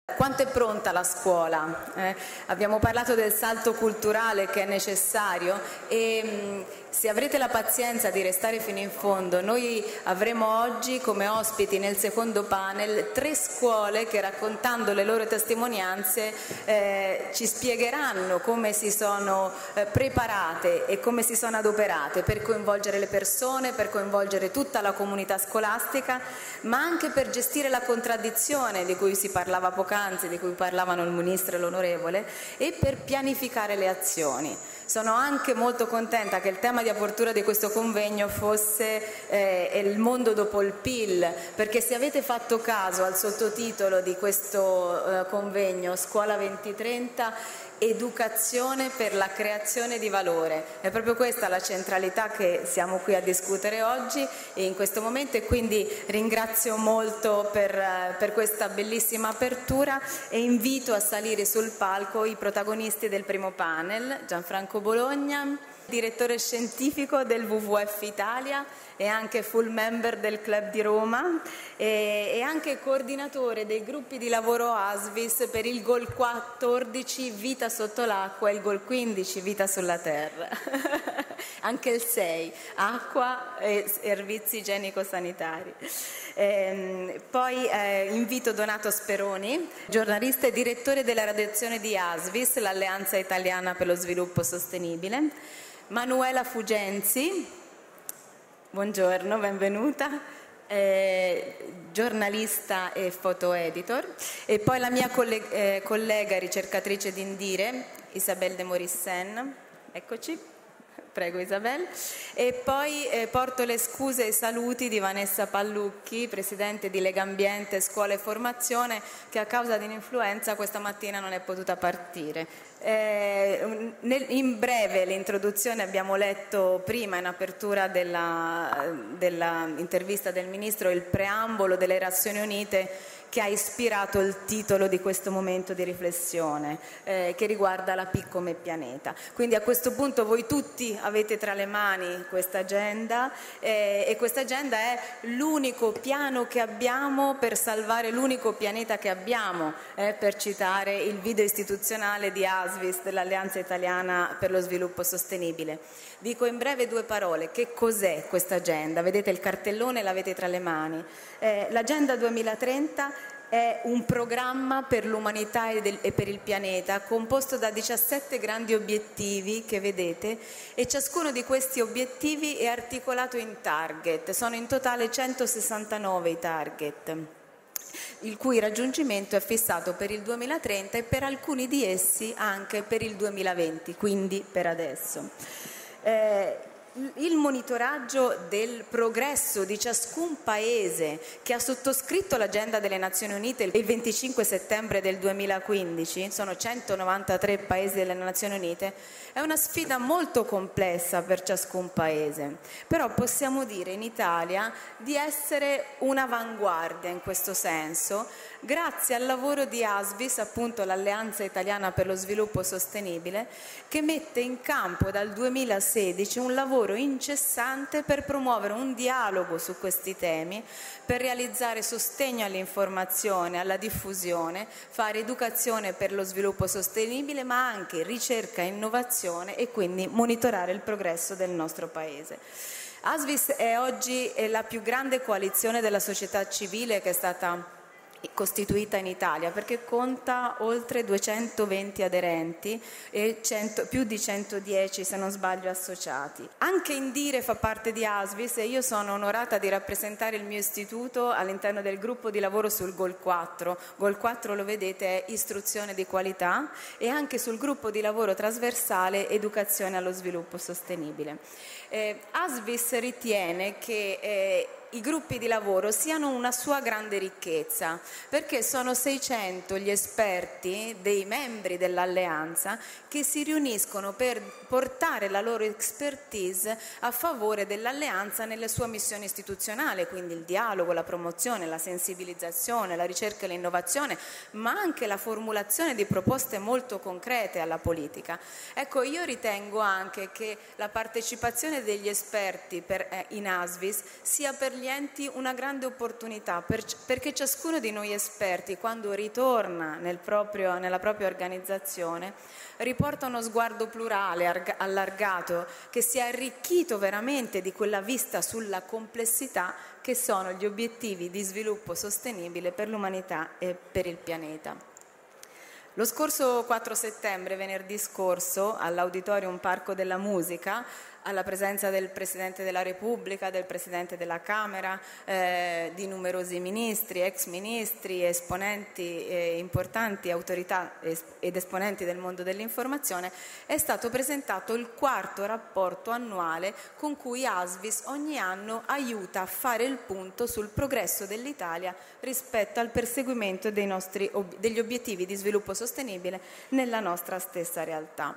Quanto è pronta la scuola? Abbiamo parlato del salto culturale che è necessario e se avrete la pazienza di restare fino in fondo, noi avremo oggi come ospiti nel secondo panel 3 scuole che, raccontando le loro testimonianze, ci spiegheranno come si sono preparate e come si sono adoperate per coinvolgere le persone, per coinvolgere tutta la comunità scolastica, ma anche per gestire la contraddizione di cui si parlava poc'anzi, di cui parlavano il Ministro e l'Onorevole, e per pianificare le azioni. Sono anche molto contenta che il tema di apertura di questo convegno fosse il mondo dopo il PIL, perché se avete fatto caso al sottotitolo di questo convegno, Scuola 2030, educazione per la creazione di valore. È proprio questa la centralità che siamo qui a discutere oggi e in questo momento, e quindi ringrazio molto per questa bellissima apertura e invito a salire sul palco i protagonisti del primo panel: Gianfranco Bologna, direttore scientifico del WWF Italia e anche full member del Club di Roma e anche coordinatore dei gruppi di lavoro ASVIS per il Goal 14 Vita sotto l'acqua e il Goal 15 Vita sulla terra. Anche il 6 acqua e servizi igienico-sanitari. Poi invito Donato Speroni, giornalista e direttore della redazione di ASVIS, l'Alleanza Italiana per lo Sviluppo Sostenibile. Manuela Fugenzi, buongiorno, benvenuta, giornalista e foto editor, e poi la mia collega ricercatrice di Indire, Isabelle de Morissen, eccoci. Prego Isabel. E poi porto le scuse e i saluti di Vanessa Pallucchi, presidente di Legambiente Scuola e Formazione, che a causa di un'influenza questa mattina non è potuta partire. In breve l'introduzione abbiamo letto prima in apertura della intervista del Ministro il preambolo delle Nazioni Unite che ha ispirato il titolo di questo momento di riflessione che riguarda la P come pianeta. Quindi a questo punto voi tutti avete tra le mani questa agenda e questa agenda è l'unico piano che abbiamo per salvare l'unico pianeta che abbiamo, per citare il video istituzionale di ASVIS, dell'Alleanza Italiana per lo Sviluppo Sostenibile. Dico in breve 2 parole: che cos'è questa agenda? Vedete il cartellone, l'avete tra le mani. L'Agenda 2030 è un programma per l'umanità e per il pianeta composto da 17 grandi obiettivi che vedete, e ciascuno di questi obiettivi è articolato in target. Sono in totale 169 i target, il cui raggiungimento è fissato per il 2030 e per alcuni di essi anche per il 2020, quindi per adesso. Il monitoraggio del progresso di ciascun paese che ha sottoscritto l'agenda delle Nazioni Unite il 25 settembre del 2015, sono 193 paesi delle Nazioni Unite, è una sfida molto complessa per ciascun paese, però possiamo dire in Italia di essere un'avanguardia in questo senso, grazie al lavoro di ASVIS, appunto l'Alleanza Italiana per lo Sviluppo Sostenibile, che mette in campo dal 2016 un lavoro incessante per promuovere un dialogo su questi temi, per realizzare sostegno all'informazione, alla diffusione, fare educazione per lo sviluppo sostenibile, ma anche ricerca e innovazione, e quindi monitorare il progresso del nostro Paese. ASVIS è oggi la più grande coalizione della società civile che è stata costituita in Italia, perché conta oltre 220 aderenti e più di 110, se non sbaglio, associati. Anche Indire fa parte di ASVIS e io sono onorata di rappresentare il mio istituto all'interno del gruppo di lavoro sul Goal 4. Goal 4, lo vedete, è istruzione di qualità, e anche sul gruppo di lavoro trasversale educazione allo sviluppo sostenibile. ASVIS ritiene che i gruppi di lavoro siano una sua grande ricchezza, perché sono 600 gli esperti dei membri dell'alleanza che si riuniscono per portare la loro expertise a favore dell'alleanza nella sua missione istituzionale, quindi il dialogo, la promozione, la sensibilizzazione, la ricerca e l'innovazione, ma anche la formulazione di proposte molto concrete alla politica. Ecco, io ritengo anche che la partecipazione degli esperti in ASVIS sia per agli enti una grande opportunità, perché ciascuno di noi esperti, quando ritorna nella propria organizzazione, riporta uno sguardo plurale, allargato, che si è arricchito veramente di quella vista sulla complessità che sono gli obiettivi di sviluppo sostenibile per l'umanità e per il pianeta. Lo scorso 4 settembre, venerdì scorso, all'Auditorium Parco della Musica, alla presenza del Presidente della Repubblica, del Presidente della Camera, di numerosi ministri, ex ministri, esponenti, importanti autorità ed esponenti del mondo dell'informazione, è stato presentato il 4º rapporto annuale con cui ASVIS ogni anno aiuta a fare il punto sul progresso dell'Italia rispetto al perseguimento degli obiettivi di sviluppo sostenibile nella nostra stessa realtà.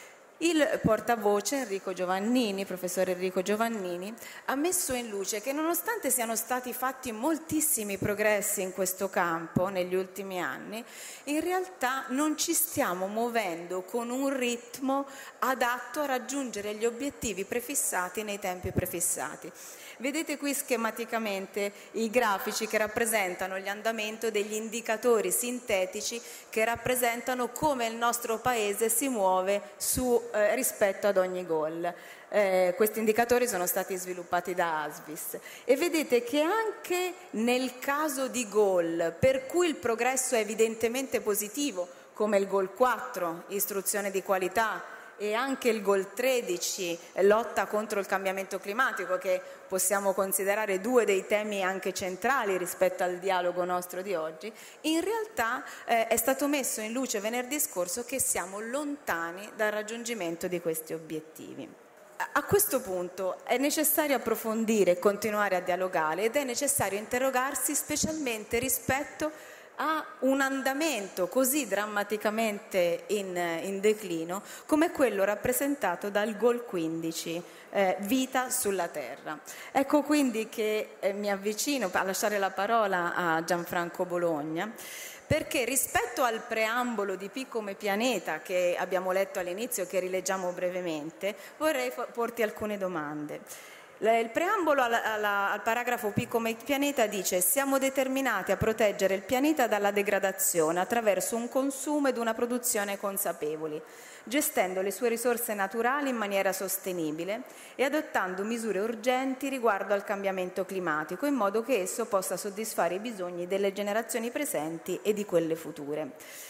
Il portavoce Enrico Giovannini, professor Enrico Giovannini, ha messo in luce che nonostante siano stati fatti moltissimi progressi in questo campo negli ultimi anni, in realtà non ci stiamo muovendo con un ritmo adatto a raggiungere gli obiettivi prefissati nei tempi prefissati. Vedete qui schematicamente i grafici che rappresentano l'andamento degli indicatori sintetici che rappresentano come il nostro Paese si muove rispetto ad ogni goal. Questi indicatori sono stati sviluppati da ASVIS e vedete che anche nel caso di goal per cui il progresso è evidentemente positivo, come il goal 4, istruzione di qualità, e anche il goal 13, lotta contro il cambiamento climatico, che possiamo considerare 2 dei temi anche centrali rispetto al dialogo nostro di oggi, in realtà è stato messo in luce venerdì scorso che siamo lontani dal raggiungimento di questi obiettivi. A questo punto è necessario approfondire e continuare a dialogare ed è necessario interrogarsi specialmente rispetto a un andamento così drammaticamente in declino come quello rappresentato dal Goal 15, vita sulla Terra. Ecco quindi che mi avvicino a lasciare la parola a Gianfranco Bologna, perché rispetto al preambolo di P come pianeta che abbiamo letto all'inizio, che rileggiamo brevemente, vorrei porti alcune domande. Il preambolo al paragrafo P come pianeta dice: siamo determinati a proteggere il pianeta dalla degradazione attraverso un consumo ed una produzione consapevoli, gestendo le sue risorse naturali in maniera sostenibile e adottando misure urgenti riguardo al cambiamento climatico, in modo che esso possa soddisfare i bisogni delle generazioni presenti e di quelle future.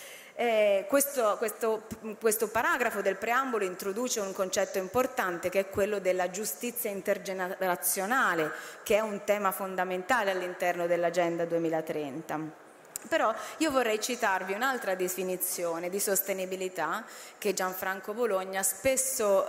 Questo paragrafo del preambolo introduce un concetto importante, che è quello della giustizia intergenerazionale, che è un tema fondamentale all'interno dell'Agenda 2030. Però io vorrei citarvi un'altra definizione di sostenibilità che Gianfranco Bologna spesso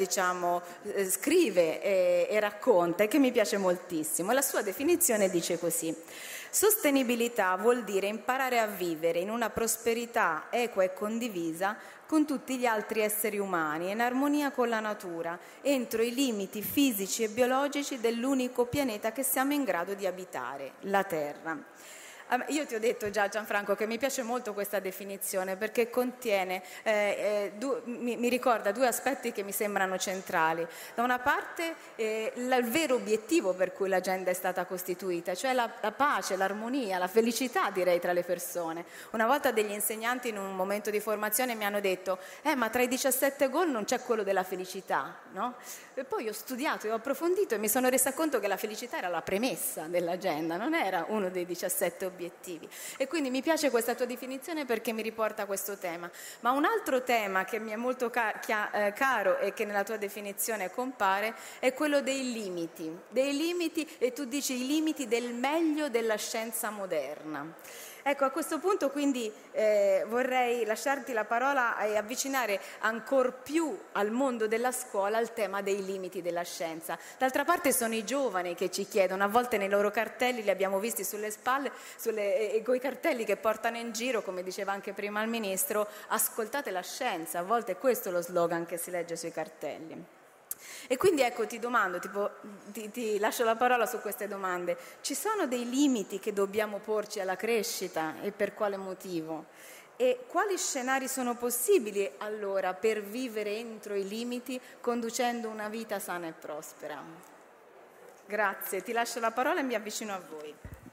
scrive e racconta e che mi piace moltissimo. La sua definizione dice così: sostenibilità vuol dire imparare a vivere in una prosperità equa e condivisa con tutti gli altri esseri umani, in armonia con la natura, entro i limiti fisici e biologici dell'unico pianeta che siamo in grado di abitare, la Terra. Io ti ho detto già, Gianfranco, che mi piace molto questa definizione perché contiene, mi ricorda 2 aspetti che mi sembrano centrali. Da una parte il vero obiettivo per cui l'agenda è stata costituita, cioè la pace, l'armonia, la felicità, direi, tra le persone. Una volta degli insegnanti in un momento di formazione mi hanno detto: ma tra i 17 goal non c'è quello della felicità, no? E poi ho studiato e ho approfondito e mi sono resa conto che la felicità era la premessa dell'agenda, non era uno dei 17 obiettivi. E quindi mi piace questa tua definizione perché mi riporta a questo tema. Ma un altro tema che mi è molto caro e che nella tua definizione compare è quello dei limiti, e tu dici i limiti del meglio della scienza moderna. Ecco, a questo punto quindi vorrei lasciarti la parola e avvicinare ancor più al mondo della scuola il tema dei limiti della scienza. D'altra parte sono i giovani che ci chiedono, a volte nei loro cartelli li abbiamo visti sulle spalle, coi cartelli che portano in giro, come diceva anche prima il Ministro, ascoltate la scienza, a volte è questo lo slogan che si legge sui cartelli. E quindi ecco, ti domando, ti lascio la parola su queste domande. Ci sono dei limiti che dobbiamo porci alla crescita e per quale motivo? E quali scenari sono possibili allora per vivere entro i limiti conducendo una vita sana e prospera? Grazie, ti lascio la parola e mi avvicino a voi.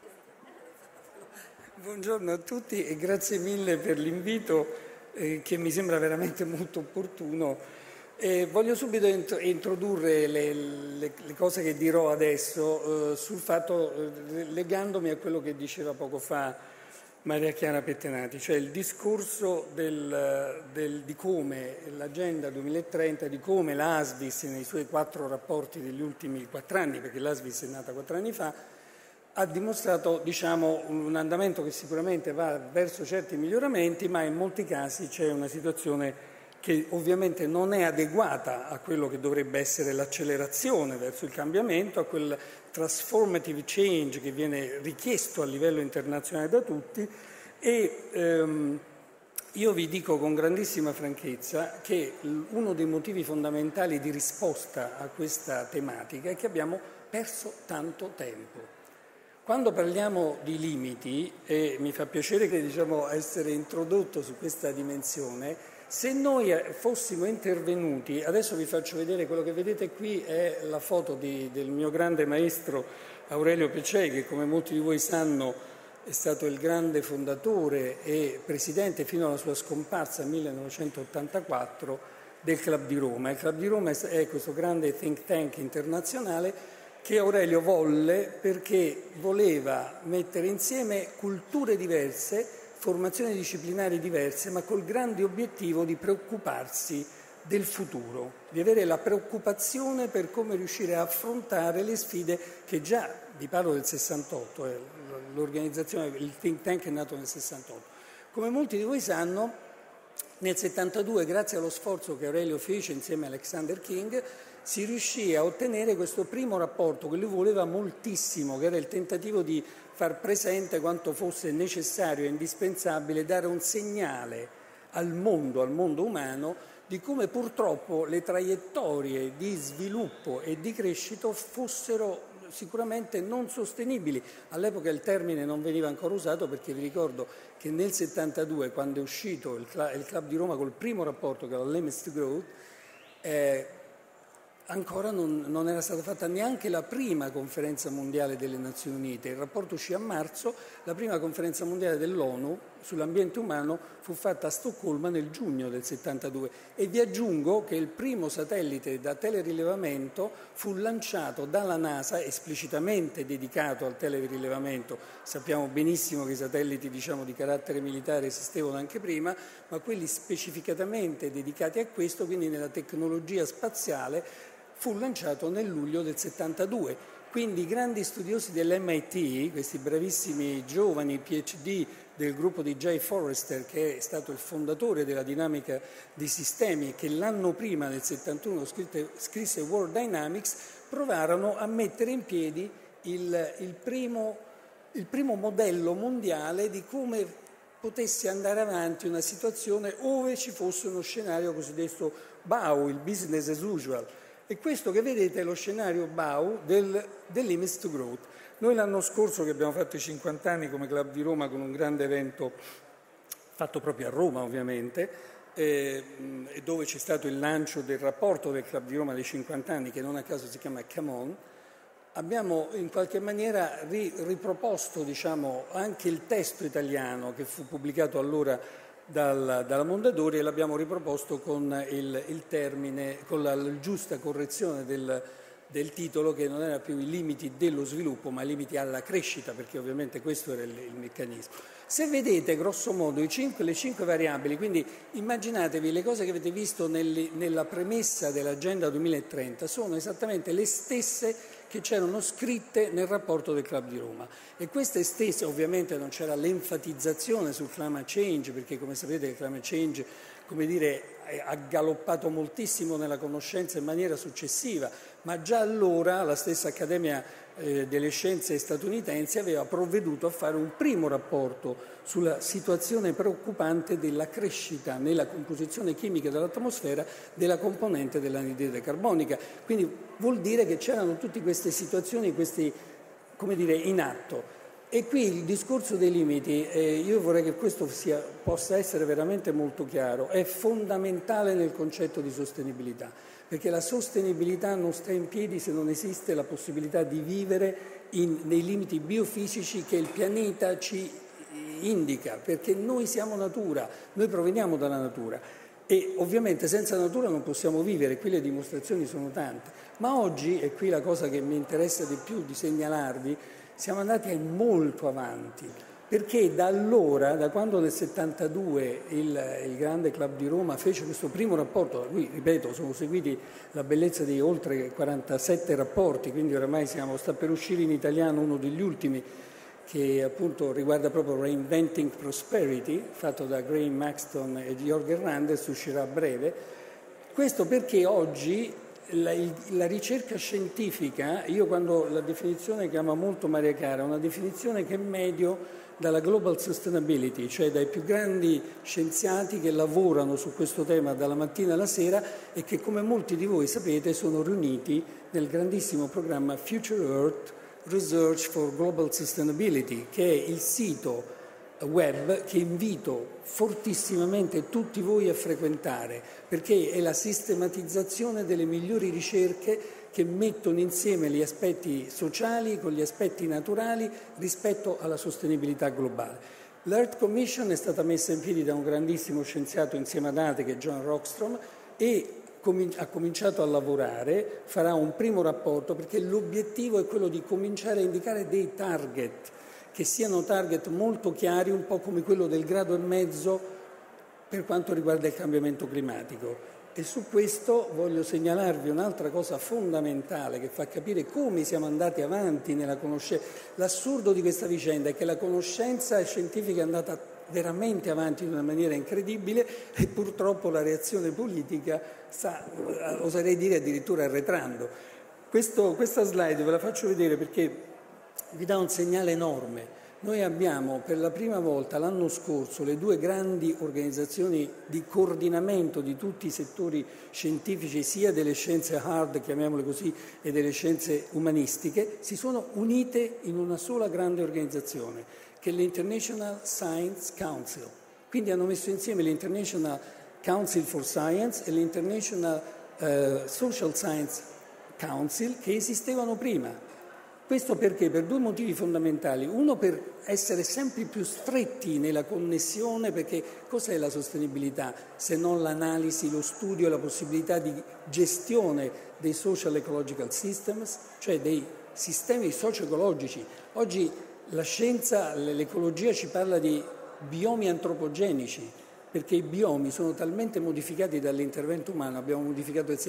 Buongiorno a tutti e grazie mille per l'invito che mi sembra veramente molto opportuno. Voglio subito introdurre le cose che dirò adesso sul fatto, legandomi a quello che diceva poco fa Maria Chiara Pettenati, cioè il discorso di come l'Agenda 2030, di come l'ASVIS nei suoi 4 rapporti degli ultimi 4 anni, perché l'ASVIS è nata 4 anni fa, ha dimostrato un andamento che sicuramente va verso certi miglioramenti, ma in molti casi c'è una situazione che ovviamente non è adeguata a quello che dovrebbe essere l'accelerazione verso il cambiamento, a quel transformative change che viene richiesto a livello internazionale da tutti e io vi dico con grandissima franchezza che uno dei motivi fondamentali di risposta a questa tematica è che abbiamo perso tanto tempo. Quando parliamo di limiti, e mi fa piacere che essere introdotto su questa dimensione, se noi fossimo intervenuti, adesso vi faccio vedere quello che vedete qui è la foto del mio grande maestro Aurelio Peccei, che come molti di voi sanno è stato il grande fondatore e presidente fino alla sua scomparsa nel 1984 del Club di Roma. Il Club di Roma è questo grande think tank internazionale che Aurelio volle perché voleva mettere insieme culture diverse, formazioni disciplinari diverse, ma col grande obiettivo di preoccuparsi del futuro, di avere la preoccupazione per come riuscire a affrontare le sfide che già, vi parlo del 68, l'organizzazione, il think tank è nato nel 68. Come molti di voi sanno, nel 72, grazie allo sforzo che Aurelio fece insieme a Alexander King, si riuscì a ottenere questo primo rapporto che lui voleva moltissimo, che era il tentativo di far presente quanto fosse necessario e indispensabile dare un segnale al mondo umano, di come purtroppo le traiettorie di sviluppo e di crescita fossero sicuramente non sostenibili. All'epoca il termine non veniva ancora usato perché vi ricordo che nel 72, quando è uscito il Club di Roma col primo rapporto che era l'Limits to Growth, ancora non era stata fatta neanche la prima conferenza mondiale delle Nazioni Unite. Il rapporto uscì a marzo, la prima conferenza mondiale dell'ONU sull'ambiente umano fu fatta a Stoccolma nel giugno del 72 e vi aggiungo che il primo satellite da telerilevamento fu lanciato dalla NASA, esplicitamente dedicato al telerilevamento. Sappiamo benissimo che i satelliti di carattere militare esistevano anche prima, ma quelli specificatamente dedicati a questo, quindi nella tecnologia spaziale, fu lanciato nel luglio del 72. Quindi i grandi studiosi dell'MIT, questi bravissimi giovani PhD del gruppo di Jay Forrester, che è stato il fondatore della dinamica di sistemi e che l'anno prima, nel 71, scrisse World Dynamics, provarono a mettere in piedi il primo modello mondiale di come potesse andare avanti una situazione ove ci fosse uno scenario cosiddetto BAU, il business as usual. E questo che vedete è lo scenario BAU del Limits to Growth. Noi l'anno scorso, che abbiamo fatto i 50 anni come Club di Roma con un grande evento fatto proprio a Roma ovviamente, dove c'è stato il lancio del rapporto del Club di Roma dei 50 anni, che non a caso si chiama Come On, abbiamo in qualche maniera riproposto anche il testo italiano che fu pubblicato allora dalla Mondadori e l'abbiamo riproposto con il termine, con la giusta correzione del titolo, che non era più i limiti dello sviluppo ma i limiti alla crescita, perché ovviamente questo era il meccanismo. Se vedete grosso modo le 5 variabili, quindi immaginatevi le cose che avete visto nella premessa dell'Agenda 2030 sono esattamente le stesse che c'erano scritte nel rapporto del Club di Roma, e queste stesse, ovviamente non c'era l'enfatizzazione sul climate change, perché come sapete il climate change ha galoppato moltissimo nella conoscenza in maniera successiva, ma già allora la stessa Accademia delle Scienze statunitense aveva provveduto a fare un primo rapporto sulla situazione preoccupante della crescita nella composizione chimica dell'atmosfera della componente dell'anidride carbonica. Quindi vuol dire che c'erano tutte queste situazioni, in atto. E qui il discorso dei limiti, io vorrei che questo possa essere veramente molto chiaro, è fondamentale nel concetto di sostenibilità, perché la sostenibilità non sta in piedi se non esiste la possibilità di vivere nei limiti biofisici che il pianeta ci indica, perché noi siamo natura, noi proveniamo dalla natura e ovviamente senza natura non possiamo vivere, qui le dimostrazioni sono tante, ma oggi, e qui la cosa che mi interessa di più di segnalarvi, siamo andati molto avanti, perché da allora, da quando nel 72 il grande Club di Roma fece questo primo rapporto, da cui, ripeto, sono seguiti la bellezza di oltre 47 rapporti, quindi oramai sta per uscire in italiano uno degli ultimi, che appunto riguarda proprio Reinventing Prosperity, fatto da Graham Maxton e Jorg Hernandez, uscirà a breve. Questo perché oggi la ricerca scientifica, io quando la definizione che ama molto Maria Cara, è una definizione che è medio dalla Global Sustainability, cioè dai più grandi scienziati che lavorano su questo tema dalla mattina alla sera e che, come molti di voi sapete, sono riuniti nel grandissimo programma Future Earth Research for Global Sustainability, che è il sito web che invito fortissimamente tutti voi a frequentare, perché è la sistematizzazione delle migliori ricerche che mettono insieme gli aspetti sociali con gli aspetti naturali rispetto alla sostenibilità globale. L'Earth Commission è stata messa in piedi da un grandissimo scienziato insieme ad ATE, che è John Rockstrom, e ha cominciato a lavorare, farà un primo rapporto, perché l'obiettivo è quello di cominciare a indicare dei target, che siano target molto chiari, un po' come quello del 1,5 gradi per quanto riguarda il cambiamento climatico. E su questo voglio segnalarvi un'altra cosa fondamentale che fa capire come siamo andati avanti nella conoscenza. L'assurdo di questa vicenda è che la conoscenza scientifica è andata veramente avanti in una maniera incredibile e purtroppo la reazione politica sta, oserei dire, addirittura arretrando. Questa slide ve la faccio vedere perché vi dà un segnale enorme. Noi abbiamo per la prima volta l'anno scorso le due grandi organizzazioni di coordinamento di tutti i settori scientifici, sia delle scienze hard, chiamiamole così, e delle scienze umanistiche, si sono unite in una sola grande organizzazione, che è l'International Science Council. Quindi hanno messo insieme l'International Council for Science e l'International Social Science Council, che esistevano prima. Questo perché? Per due motivi fondamentali. Uno, per essere sempre più stretti nella connessione, perché cos'è la sostenibilità se non l'analisi, lo studio e la possibilità di gestione dei social ecological systems, cioè dei sistemi socio-ecologici. Oggi la scienza, l'ecologia ci parla di biomi antropogenici, perché i biomi sono talmente modificati dall'intervento umano, abbiamo modificato il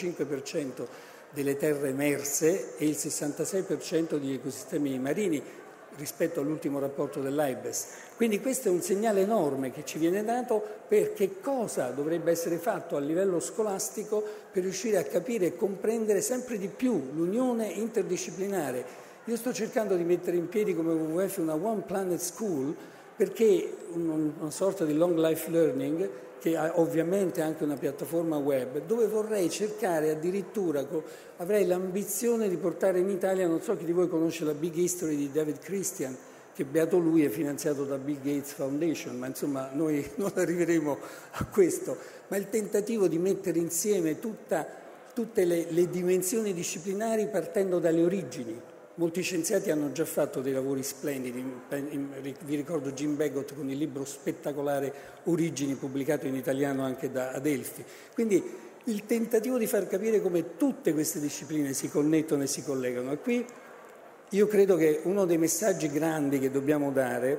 75% delle terre emerse e il 66% degli ecosistemi marini rispetto all'ultimo rapporto dell'AIBES. Quindi questo è un segnale enorme che ci viene dato per che cosa dovrebbe essere fatto a livello scolastico per riuscire a capire e comprendere sempre di più l'unione interdisciplinare. Io sto cercando di mettere in piedi come WWF una One Planet School, perché una sorta di long life learning, che ha ovviamente anche una piattaforma web, dove vorrei cercare addirittura, avrei l'ambizione di portare in Italia, non so chi di voi conosce la Big History di David Christian, che beato lui è finanziato da Bill Gates Foundation, ma insomma noi non arriveremo a questo, ma il tentativo di mettere insieme tutte le dimensioni disciplinari partendo dalle origini. Molti scienziati hanno già fatto dei lavori splendidi, vi ricordo Jim Bagot con il libro spettacolare Origini, pubblicato in italiano anche da Adelphi. Quindi il tentativo di far capire come tutte queste discipline si connettono e si collegano. E qui io credo che uno dei messaggi grandi che dobbiamo dare,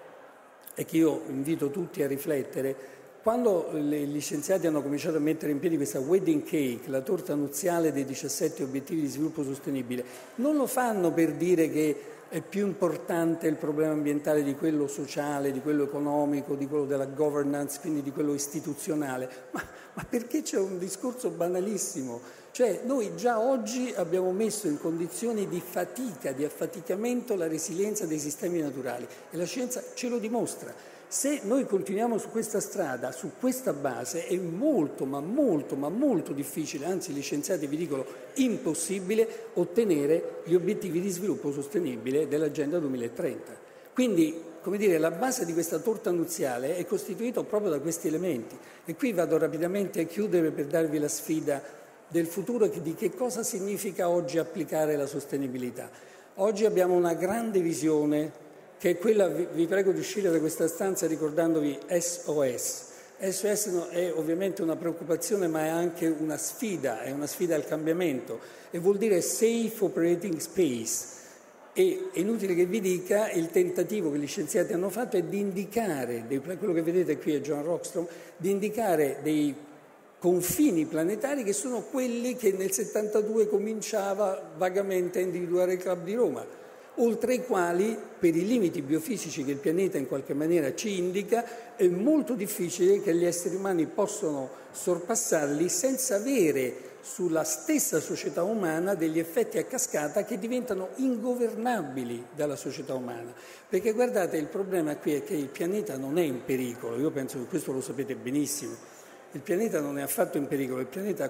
e che io invito tutti a riflettere, quando gli scienziati hanno cominciato a mettere in piedi questa wedding cake, la torta nuziale dei 17 obiettivi di sviluppo sostenibile, non lo fanno per dire che è più importante il problema ambientale di quello sociale, di quello economico, di quello della governance, quindi di quello istituzionale, ma perché c'è un discorso banalissimo. Cioè noi già oggi abbiamo messo in condizioni di fatica, di affaticamento la resilienza dei sistemi naturali e la scienza ce lo dimostra. Se noi continuiamo su questa strada, su questa base, è molto, ma molto difficile, anzi gli scienziati vi dicono impossibile, ottenere gli obiettivi di sviluppo sostenibile dell'Agenda 2030. Quindi, come dire, la base di questa torta nuziale è costituita proprio da questi elementi. E qui vado rapidamente a chiudere per darvi la sfida del futuro e di che cosa significa oggi applicare la sostenibilità. Oggi abbiamo una grande visione che è quella, vi prego di uscire da questa stanza ricordandovi SOS. SOS è ovviamente una preoccupazione, ma è anche una sfida, è una sfida al cambiamento e vuol dire Safe Operating Space. E è inutile che vi dica, il tentativo che gli scienziati hanno fatto è di indicare, quello che vedete qui è John Rockström, di indicare dei confini planetari che sono quelli che nel 72 cominciava vagamente a individuare il Club di Roma, oltre i quali, per i limiti biofisici che il pianeta in qualche maniera ci indica, è molto difficile che gli esseri umani possano sorpassarli senza avere sulla stessa società umana degli effetti a cascata che diventano ingovernabili dalla società umana. Perché guardate, il problema qui è che il pianeta non è in pericolo, io penso che questo lo sapete benissimo. Il pianeta non è affatto in pericolo, il pianeta ha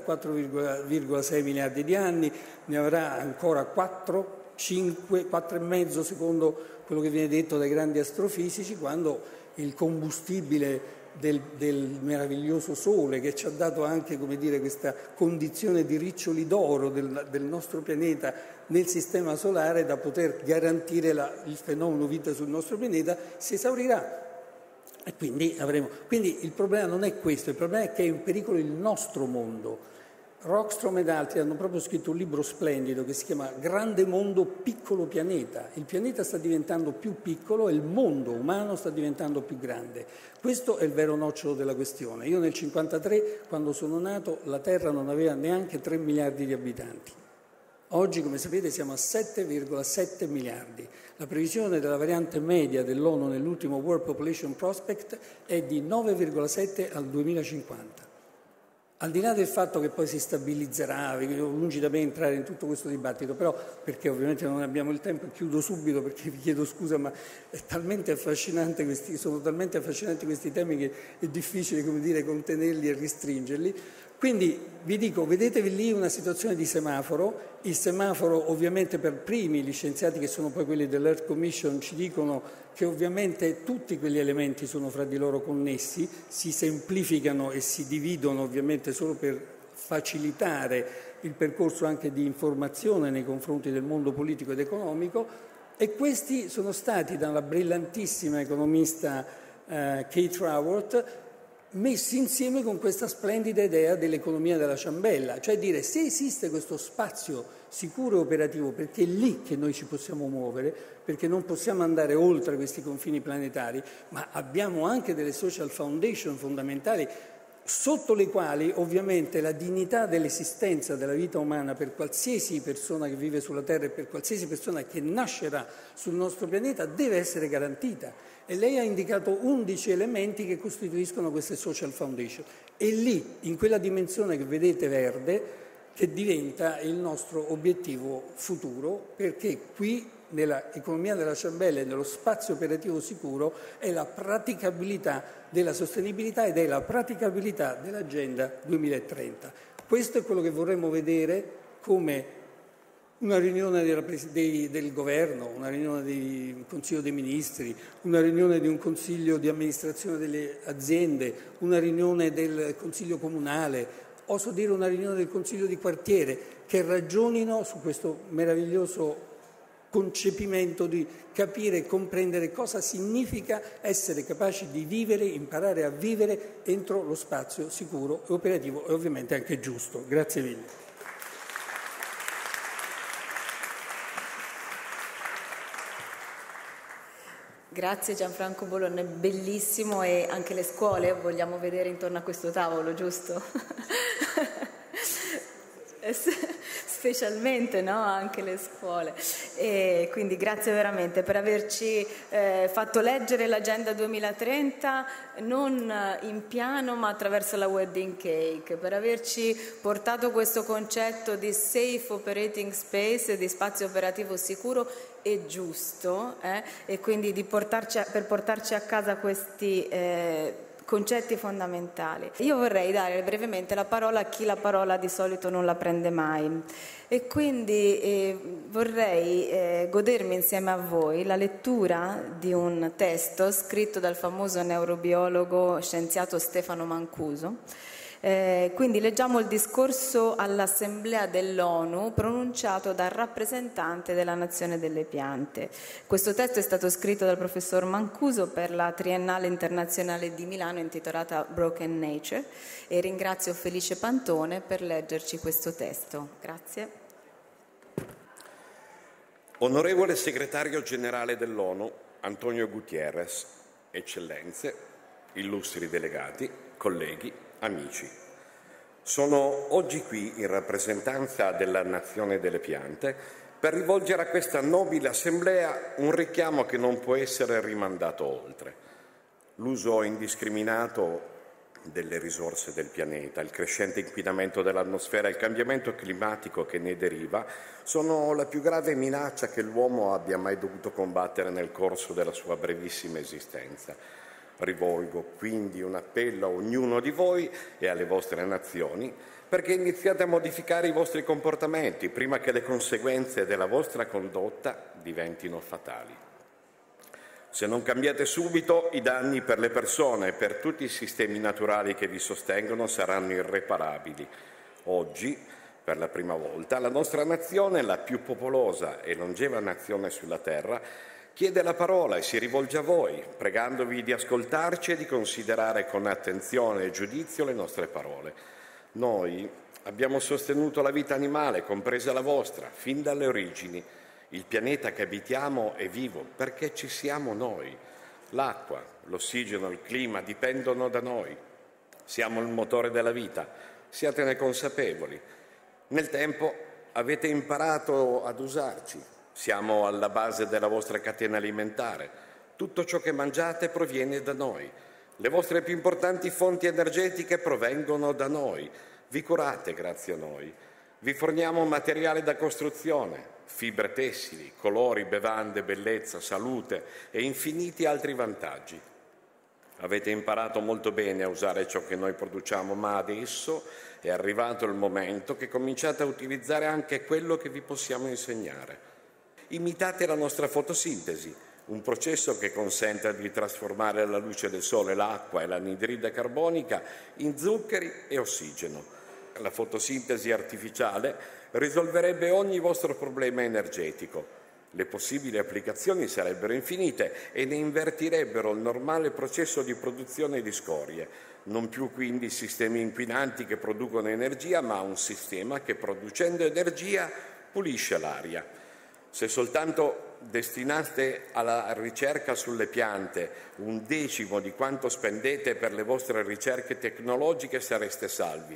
4,6 miliardi di anni, ne avrà ancora 4, 5, 4,5 secondo quello che viene detto dai grandi astrofisici, quando il combustibile del meraviglioso Sole, che ci ha dato anche, come dire, questa condizione di riccioli d'oro del nostro pianeta nel sistema solare da poter garantire il fenomeno vita sul nostro pianeta, si esaurirà. E quindi il problema non è questo, il problema è che è in pericolo il nostro mondo. Rockström ed altri hanno proprio scritto un libro splendido che si chiama Grande mondo, piccolo pianeta. Il pianeta sta diventando più piccolo e il mondo umano sta diventando più grande. Questo è il vero nocciolo della questione. Io nel 1953, quando sono nato, la Terra non aveva neanche 3 miliardi di abitanti. Oggi, come sapete, siamo a 7,7 miliardi. La previsione della variante media dell'ONU nell'ultimo World Population Prospect è di 9,7 al 2050. Al di là del fatto che poi si stabilizzerà, lungi da me entrare in tutto questo dibattito, però perché ovviamente non abbiamo il tempo, chiudo subito perché vi chiedo scusa, ma è talmente affascinante sono talmente affascinanti questi temi che è difficile, come dire, contenerli e restringerli. Quindi vi dico, vedetevi lì una situazione di semaforo. Il semaforo, ovviamente, per primi gli scienziati che sono poi quelli dell'Earth Commission ci dicono che ovviamente tutti quegli elementi sono fra di loro connessi, si semplificano e si dividono ovviamente solo per facilitare il percorso anche di informazione nei confronti del mondo politico ed economico, e questi sono stati dalla brillantissima economista Kate Raworth messi insieme con questa splendida idea dell'economia della ciambella, cioè dire se esiste questo spazio sicuro e operativo, perché è lì che noi ci possiamo muovere, perché non possiamo andare oltre questi confini planetari, ma abbiamo anche delle social foundation fondamentali sotto le quali ovviamente la dignità dell'esistenza della vita umana per qualsiasi persona che vive sulla Terra e per qualsiasi persona che nascerà sul nostro pianeta deve essere garantita. E lei ha indicato 11 elementi che costituiscono queste social foundation. E lì, in quella dimensione che vedete verde, che diventa il nostro obiettivo futuro, perché qui nella economia della ciambella e nello spazio operativo sicuro è la praticabilità della sostenibilità ed è la praticabilità dell'Agenda 2030. Questo è quello che vorremmo vedere come una riunione del governo, una riunione del Consiglio dei Ministri, una riunione di un Consiglio di amministrazione delle aziende, una riunione del Consiglio comunale, oso dire una riunione del Consiglio di quartiere, che ragionino su questo meraviglioso concepimento di capire e comprendere cosa significa essere capaci di vivere, imparare a vivere entro lo spazio sicuro e operativo e ovviamente anche giusto. Grazie mille. Grazie Gianfranco Bologna, bellissimo, e anche le scuole vogliamo vedere intorno a questo tavolo, giusto? Specialmente, no? Anche le scuole. E quindi grazie veramente per averci fatto leggere l'Agenda 2030 non in piano ma attraverso la wedding cake, per averci portato questo concetto di safe operating space, di spazio operativo sicuro e giusto, e quindi per portarci a casa questi concetti fondamentali. Io vorrei dare brevemente la parola a chi la parola di solito non la prende mai, e quindi vorrei godermi insieme a voi la lettura di un testo scritto dal famoso neurobiologo scienziato Stefano Mancuso, Quindi leggiamo il discorso all'Assemblea dell'ONU pronunciato dal rappresentante della Nazione delle Piante. Questo testo è stato scritto dal professor Mancuso per la Triennale Internazionale di Milano intitolata Broken Nature e ringrazio Felice Pantone per leggerci questo testo. Grazie. Onorevole Segretario Generale dell'ONU, Antonio Guterres, Eccellenze, illustri delegati, colleghi, amici. Sono oggi qui in rappresentanza della Nazione delle Piante per rivolgere a questa nobile Assemblea un richiamo che non può essere rimandato oltre. L'uso indiscriminato delle risorse del pianeta, il crescente inquinamento dell'atmosfera e il cambiamento climatico che ne deriva sono la più grave minaccia che l'uomo abbia mai dovuto combattere nel corso della sua brevissima esistenza. Rivolgo quindi un appello a ognuno di voi e alle vostre nazioni perché iniziate a modificare i vostri comportamenti prima che le conseguenze della vostra condotta diventino fatali. Se non cambiate subito, i danni per le persone e per tutti i sistemi naturali che vi sostengono saranno irreparabili. Oggi, per la prima volta, la nostra nazione, la più popolosa e longeva nazione sulla Terra, chiede la parola e si rivolge a voi, pregandovi di ascoltarci e di considerare con attenzione e giudizio le nostre parole. Noi abbiamo sostenuto la vita animale, compresa la vostra, fin dalle origini. Il pianeta che abitiamo è vivo perché ci siamo noi. L'acqua, l'ossigeno, il clima dipendono da noi. Siamo il motore della vita, siatene consapevoli. Nel tempo avete imparato ad usarci. Siamo alla base della vostra catena alimentare. Tutto ciò che mangiate proviene da noi. Le vostre più importanti fonti energetiche provengono da noi. Vi curate grazie a noi. Vi forniamo materiale da costruzione, fibre tessili, colori, bevande, bellezza, salute e infiniti altri vantaggi. Avete imparato molto bene a usare ciò che noi produciamo, ma adesso è arrivato il momento che cominciate a utilizzare anche quello che vi possiamo insegnare. Imitate la nostra fotosintesi, un processo che consente di trasformare la luce del sole, l'acqua e l'anidride carbonica in zuccheri e ossigeno. La fotosintesi artificiale risolverebbe ogni vostro problema energetico. Le possibili applicazioni sarebbero infinite e ne invertirebbero il normale processo di produzione di scorie. Non più quindi sistemi inquinanti che producono energia, ma un sistema che producendo energia pulisce l'aria. Se soltanto destinate alla ricerca sulle piante 1/10 di quanto spendete per le vostre ricerche tecnologiche sareste salvi.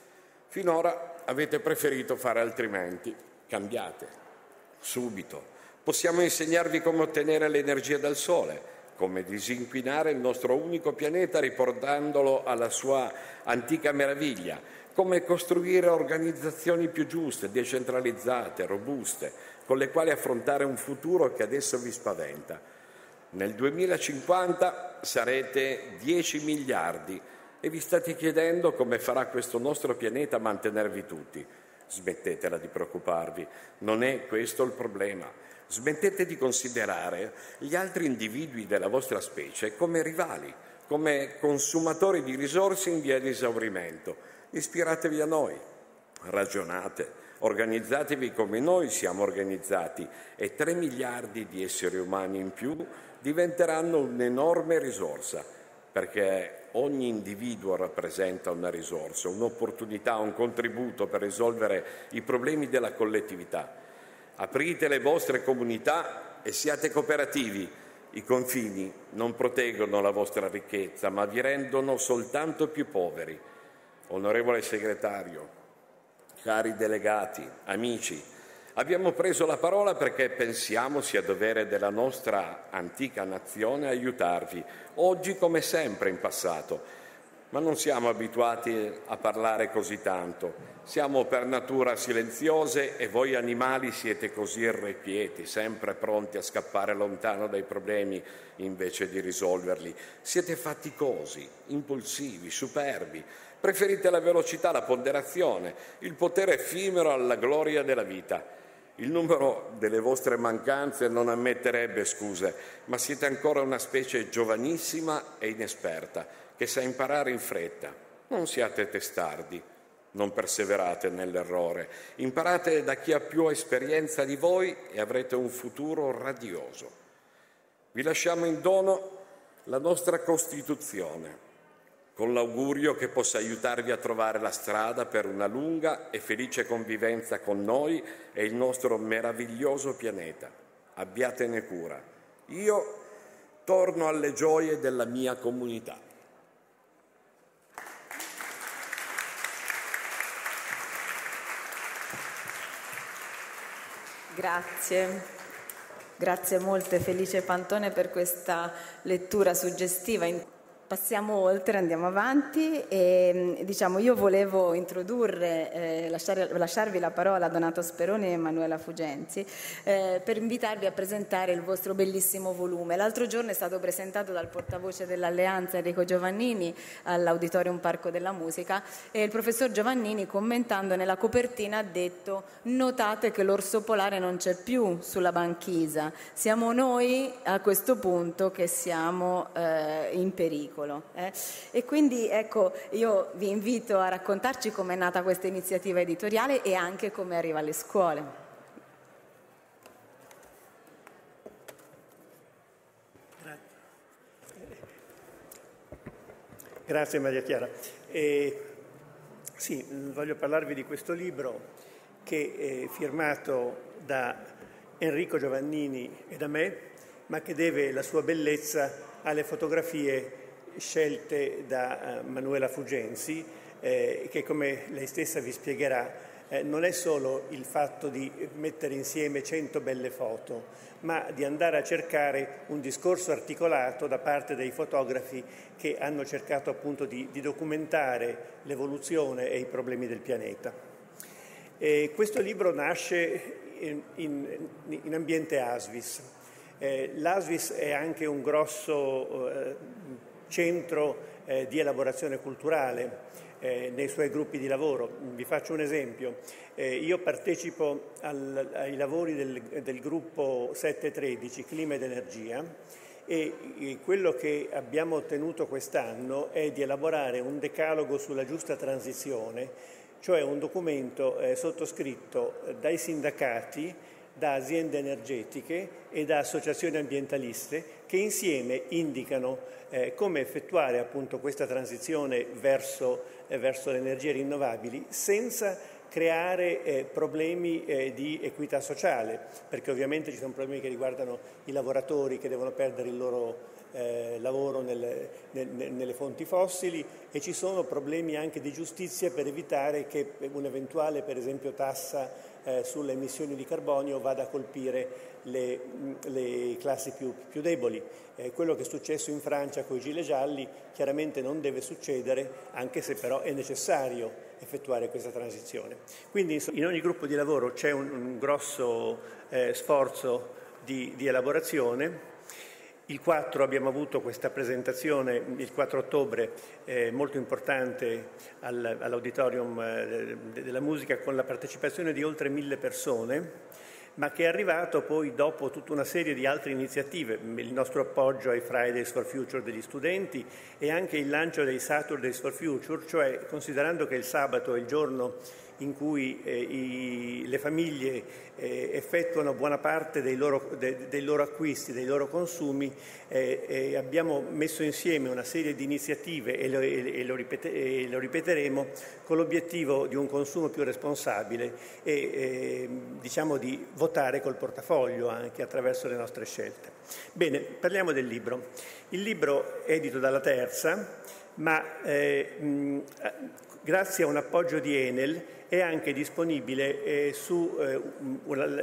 Finora avete preferito fare altrimenti. Cambiate. Subito. Possiamo insegnarvi come ottenere l'energia dal Sole, come disinquinare il nostro unico pianeta riportandolo alla sua antica meraviglia, come costruire organizzazioni più giuste, decentralizzate, robuste, con le quali affrontare un futuro che adesso vi spaventa. Nel 2050 sarete 10 miliardi e vi state chiedendo come farà questo nostro pianeta a mantenervi tutti. Smettetela di preoccuparvi, non è questo il problema. Smettete di considerare gli altri individui della vostra specie come rivali, come consumatori di risorse in via di esaurimento. Ispiratevi a noi, ragionate, organizzatevi come noi siamo organizzati e 3 miliardi di esseri umani in più diventeranno un'enorme risorsa, perché ogni individuo rappresenta una risorsa, un'opportunità, un contributo per risolvere i problemi della collettività. Aprite le vostre comunità e siate cooperativi. I confini non proteggono la vostra ricchezza, ma vi rendono soltanto più poveri. Onorevole Segretario, cari delegati, amici, abbiamo preso la parola perché pensiamo sia dovere della nostra antica nazione aiutarvi, oggi come sempre in passato. Ma non siamo abituati a parlare così tanto. Siamo per natura silenziose e voi animali siete così irrequieti, sempre pronti a scappare lontano dai problemi invece di risolverli. Siete faticosi, impulsivi, superbi. Preferite la velocità, la ponderazione, il potere effimero alla gloria della vita. Il numero delle vostre mancanze non ammetterebbe scuse, ma siete ancora una specie giovanissima e inesperta, che sa imparare in fretta. Non siate testardi, non perseverate nell'errore. Imparate da chi ha più esperienza di voi e avrete un futuro radioso. Vi lasciamo in dono la nostra Costituzione, con l'augurio che possa aiutarvi a trovare la strada per una lunga e felice convivenza con noi e il nostro meraviglioso pianeta. Abbiatene cura. Io torno alle gioie della mia comunità. Grazie. Grazie molte Felice Pantone per questa lettura suggestiva. Passiamo oltre, andiamo avanti e io volevo introdurre, lasciarvi la parola a Donato Speroni e Emanuela Fugenzi per invitarvi a presentare il vostro bellissimo volume. L'altro giorno è stato presentato dal portavoce dell'Alleanza Enrico Giovannini all'Auditorium Parco della Musica e il professor Giovannini, commentando nella copertina, ha detto: notate che l'orso polare non c'è più sulla banchisa, siamo noi a questo punto che siamo in pericolo. E quindi ecco, io vi invito a raccontarci com'è nata questa iniziativa editoriale e anche come arriva alle scuole. Grazie Maria Chiara. Sì, voglio parlarvi di questo libro che è firmato da Enrico Giovannini e da me, ma che deve la sua bellezza alle fotografie scelte da Manuela Fugenzi, che, come lei stessa vi spiegherà, non è solo il fatto di mettere insieme 100 belle foto, ma di andare a cercare un discorso articolato da parte dei fotografi che hanno cercato appunto di documentare l'evoluzione e i problemi del pianeta. Questo libro nasce in ambiente ASVIS. L'ASVIS è anche un grosso centro di elaborazione culturale nei suoi gruppi di lavoro. Vi faccio un esempio. Io partecipo ai lavori del gruppo 713, Clima ed Energia, e quello che abbiamo ottenuto quest'anno è di elaborare un decalogo sulla giusta transizione, cioè un documento sottoscritto dai sindacati, da aziende energetiche e da associazioni ambientaliste che insieme indicano come effettuare appunto questa transizione verso le energie rinnovabili senza creare problemi di equità sociale, perché ovviamente ci sono problemi che riguardano i lavoratori che devono perdere il loro lavoro nelle fonti fossili, e ci sono problemi anche di giustizia per evitare che un'eventuale, per esempio, tassa sulle emissioni di carbonio vada a colpire le classi più deboli. Quello che è successo in Francia con i gilet gialli chiaramente non deve succedere, anche se però è necessario effettuare questa transizione. Quindi in ogni gruppo di lavoro c'è un grosso sforzo di elaborazione. Il 4 abbiamo avuto questa presentazione, il 4 ottobre, molto importante all'Auditorium della Musica, con la partecipazione di oltre 1000 persone, ma che è arrivato poi dopo tutta una serie di altre iniziative, il nostro appoggio ai Fridays for Future degli studenti e anche il lancio dei Saturdays for Future, cioè considerando che il sabato è il giorno in cui le famiglie effettuano buona parte dei loro acquisti, dei loro consumi, abbiamo messo insieme una serie di iniziative e lo ripeteremo con l'obiettivo di un consumo più responsabile e diciamo di votare col portafoglio anche attraverso le nostre scelte. Bene, parliamo del libro. Il libro è edito dalla Terza, ma grazie a un appoggio di Enel è anche disponibile sul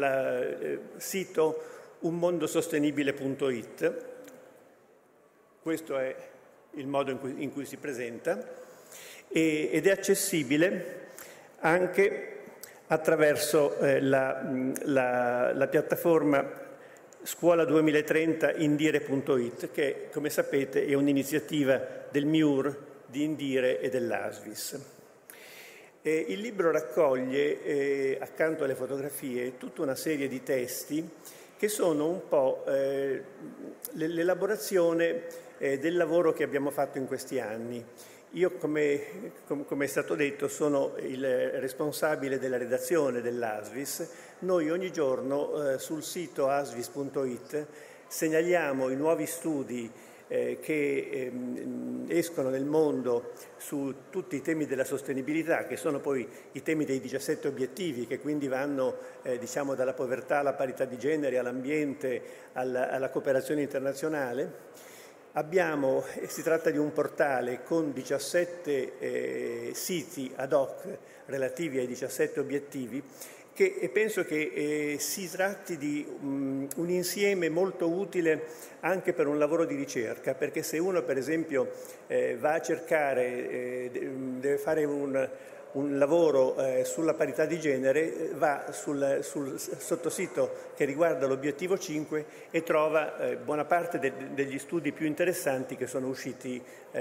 sito unmondosostenibile.it. Questo è il modo in cui si presenta ed è accessibile anche attraverso la piattaforma Scuola 2030 indire.it, che come sapete è un'iniziativa del MIUR, di Indire e dell'ASVIS. Il libro raccoglie, accanto alle fotografie, tutta una serie di testi che sono un po' l'elaborazione del lavoro che abbiamo fatto in questi anni. Io, come è stato detto, sono il responsabile della redazione dell'ASVIS. Noi ogni giorno sul sito asvis.it segnaliamo i nuovi studi che escono nel mondo su tutti i temi della sostenibilità, che sono poi i temi dei 17 obiettivi, che quindi vanno diciamo dalla povertà alla parità di genere, all'ambiente, alla cooperazione internazionale. Si tratta di un portale con 17 siti ad hoc relativi ai 17 obiettivi, e penso che si tratti di un insieme molto utile anche per un lavoro di ricerca, perché se uno per esempio va a cercare, deve fare un lavoro sulla parità di genere, va sul sottosito che riguarda l'obiettivo 5 e trova buona parte degli studi più interessanti che sono usciti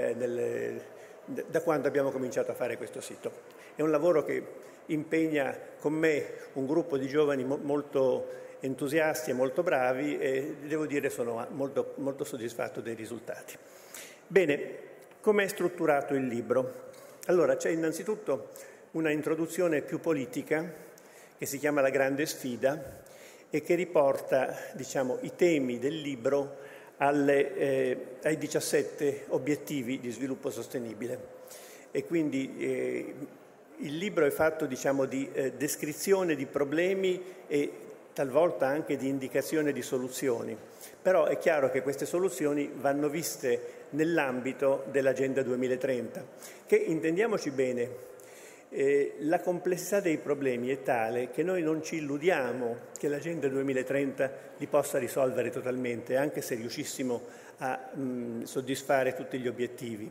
da quando abbiamo cominciato a fare questo sito. È un lavoro che impegna con me un gruppo di giovani molto entusiasti e molto bravi, e devo dire sono molto, molto soddisfatto dei risultati. Bene, com'è strutturato il libro? Allora, c'è innanzitutto una introduzione più politica che si chiama La grande sfida e che riporta, diciamo, i temi del libro ai 17 obiettivi di sviluppo sostenibile. E quindi il libro è fatto, diciamo, di descrizione di problemi e talvolta anche di indicazione di soluzioni. Però è chiaro che queste soluzioni vanno viste nell'ambito dell'Agenda 2030, che, intendiamoci bene, la complessità dei problemi è tale che noi non ci illudiamo che l'Agenda 2030 li possa risolvere totalmente, anche se riuscissimo a soddisfare tutti gli obiettivi.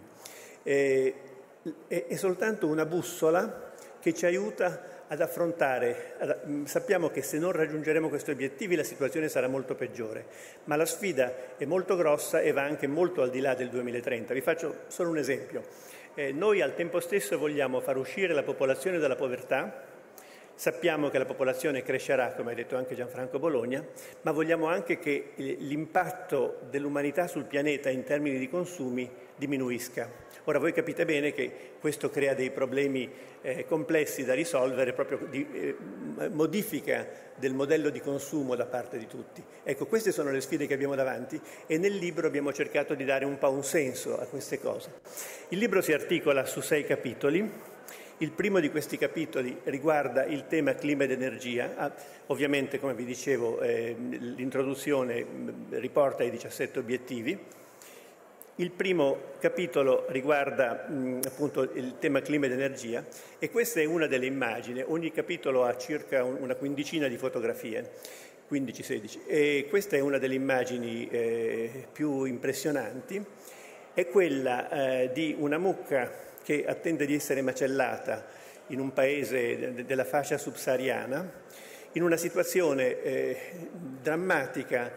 È soltanto una bussola che ci aiuta ad affrontare. Sappiamo che se non raggiungeremo questi obiettivi la situazione sarà molto peggiore, ma la sfida è molto grossa e va anche molto al di là del 2030. Vi faccio solo un esempio. Noi al tempo stesso vogliamo far uscire la popolazione dalla povertà. Sappiamo che la popolazione crescerà, come ha detto anche Gianfranco Bologna, ma vogliamo anche che l'impatto dell'umanità sul pianeta in termini di consumi diminuisca. Ora, voi capite bene che questo crea dei problemi complessi da risolvere, proprio di modifica del modello di consumo da parte di tutti. Ecco, queste sono le sfide che abbiamo davanti e nel libro abbiamo cercato di dare un po' un senso a queste cose. Il libro si articola su 6 capitoli. Il primo di questi capitoli riguarda il tema clima ed energia. Ovviamente, come vi dicevo, l'introduzione riporta i 17 obiettivi. Il primo capitolo riguarda appunto il tema clima ed energia, e questa è una delle immagini. Ogni capitolo ha circa una quindicina di fotografie, 15-16, e questa è una delle immagini più impressionanti. È quella di una mucca che attende di essere macellata in un paese della fascia subsahariana, in una situazione drammatica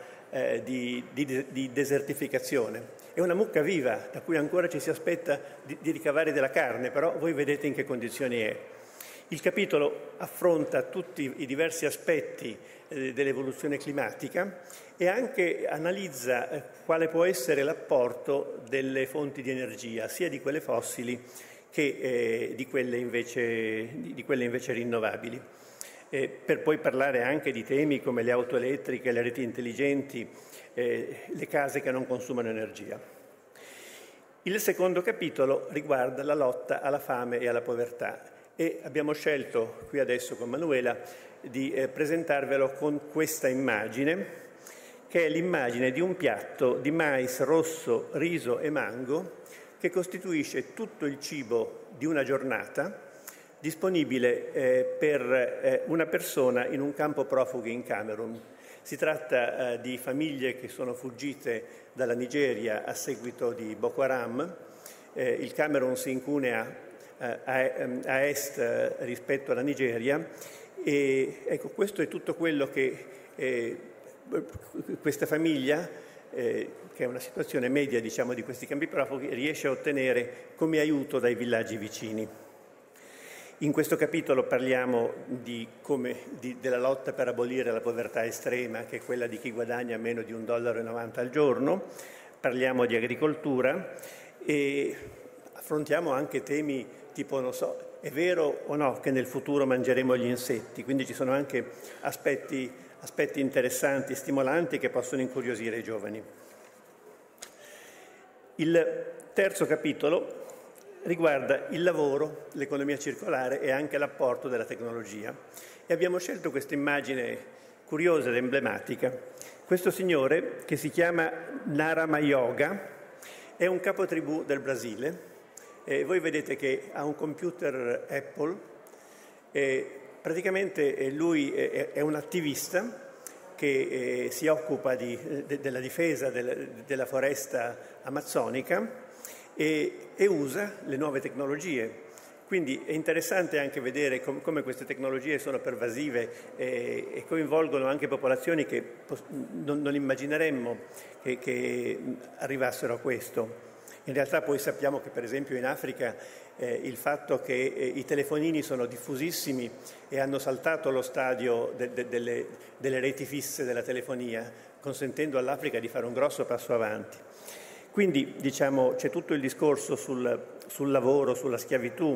di desertificazione. È una mucca viva, da cui ancora ci si aspetta di ricavare della carne, però voi vedete in che condizioni è. Il capitolo affronta tutti i diversi aspetti dell'evoluzione climatica e anche analizza quale può essere l'apporto delle fonti di energia, sia di quelle fossili che di quelle invece rinnovabili. Per poi parlare anche di temi come le auto elettriche, le reti intelligenti, le case che non consumano energia. Il secondo capitolo riguarda la lotta alla fame e alla povertà, e abbiamo scelto qui adesso con Manuela di presentarvelo con questa immagine, che è l'immagine di un piatto di mais rosso, riso e mango che costituisce tutto il cibo di una giornata, disponibile per una persona in un campo profughi in Camerun. Si tratta di famiglie che sono fuggite dalla Nigeria a seguito di Boko Haram. Il Camerun si incunea a est rispetto alla Nigeria, e ecco, questo è tutto quello che questa famiglia, che è una situazione media, diciamo, di questi campi profughi, riesce a ottenere come aiuto dai villaggi vicini. In questo capitolo parliamo della lotta per abolire la povertà estrema, che è quella di chi guadagna meno di $1,90 al giorno. Parliamo di agricoltura e affrontiamo anche temi tipo, non so, è vero o no che nel futuro mangeremo gli insetti? Quindi ci sono anche aspetti interessanti, stimolanti, che possono incuriosire i giovani. Il terzo capitolo riguarda il lavoro, l'economia circolare e anche l'apporto della tecnologia. E abbiamo scelto questa immagine curiosa ed emblematica. Questo signore, che si chiama Narama-Yoga, è un capotribù del Brasile. Voi vedete che ha un computer Apple. Praticamente lui è un attivista che si occupa della difesa della foresta amazzonica e usa le nuove tecnologie. Quindi è interessante anche vedere come queste tecnologie sono pervasive e coinvolgono anche popolazioni che non immagineremmo che arrivassero a questo. In realtà poi sappiamo che per esempio in Africa il fatto che i telefonini sono diffusissimi e hanno saltato lo stadio delle reti fisse della telefonia, consentendo all'Africa di fare un grosso passo avanti. Quindi diciamo c'è tutto il discorso sul lavoro, sulla schiavitù,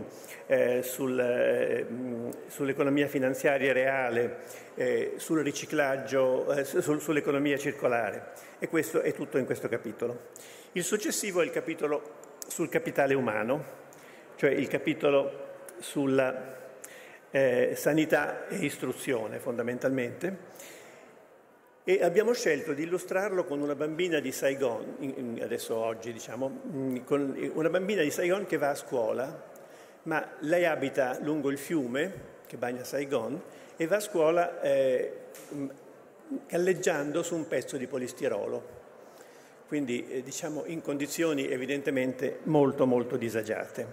sull'economia finanziaria reale, sul riciclaggio, sull'economia circolare, e questo è tutto in questo capitolo. Il successivo è il capitolo sul capitale umano, cioè il capitolo sulla sanità e istruzione fondamentalmente, e abbiamo scelto di illustrarlo con una bambina di Saigon, adesso oggi diciamo, con una bambina di Saigon che va a scuola, ma lei abita lungo il fiume che bagna Saigon e va a scuola galleggiando su un pezzo di polistirolo, quindi diciamo in condizioni evidentemente molto molto disagiate.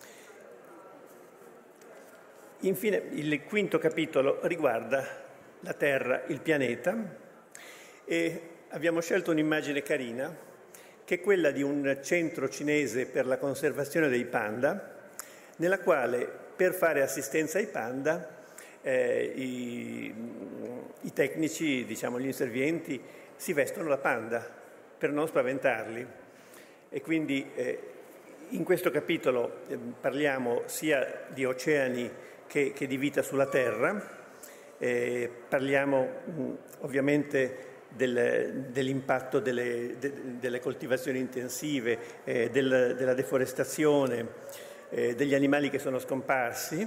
Infine il quinto capitolo riguarda la Terra, il pianeta, e abbiamo scelto un'immagine carina che è quella di un centro cinese per la conservazione dei panda, nella quale per fare assistenza ai panda i tecnici, diciamo gli inservienti, si vestono da panda per non spaventarli. E quindi in questo capitolo parliamo sia di oceani che di vita sulla Terra, parliamo ovviamente dell'impatto delle coltivazioni intensive, della deforestazione, degli animali che sono scomparsi,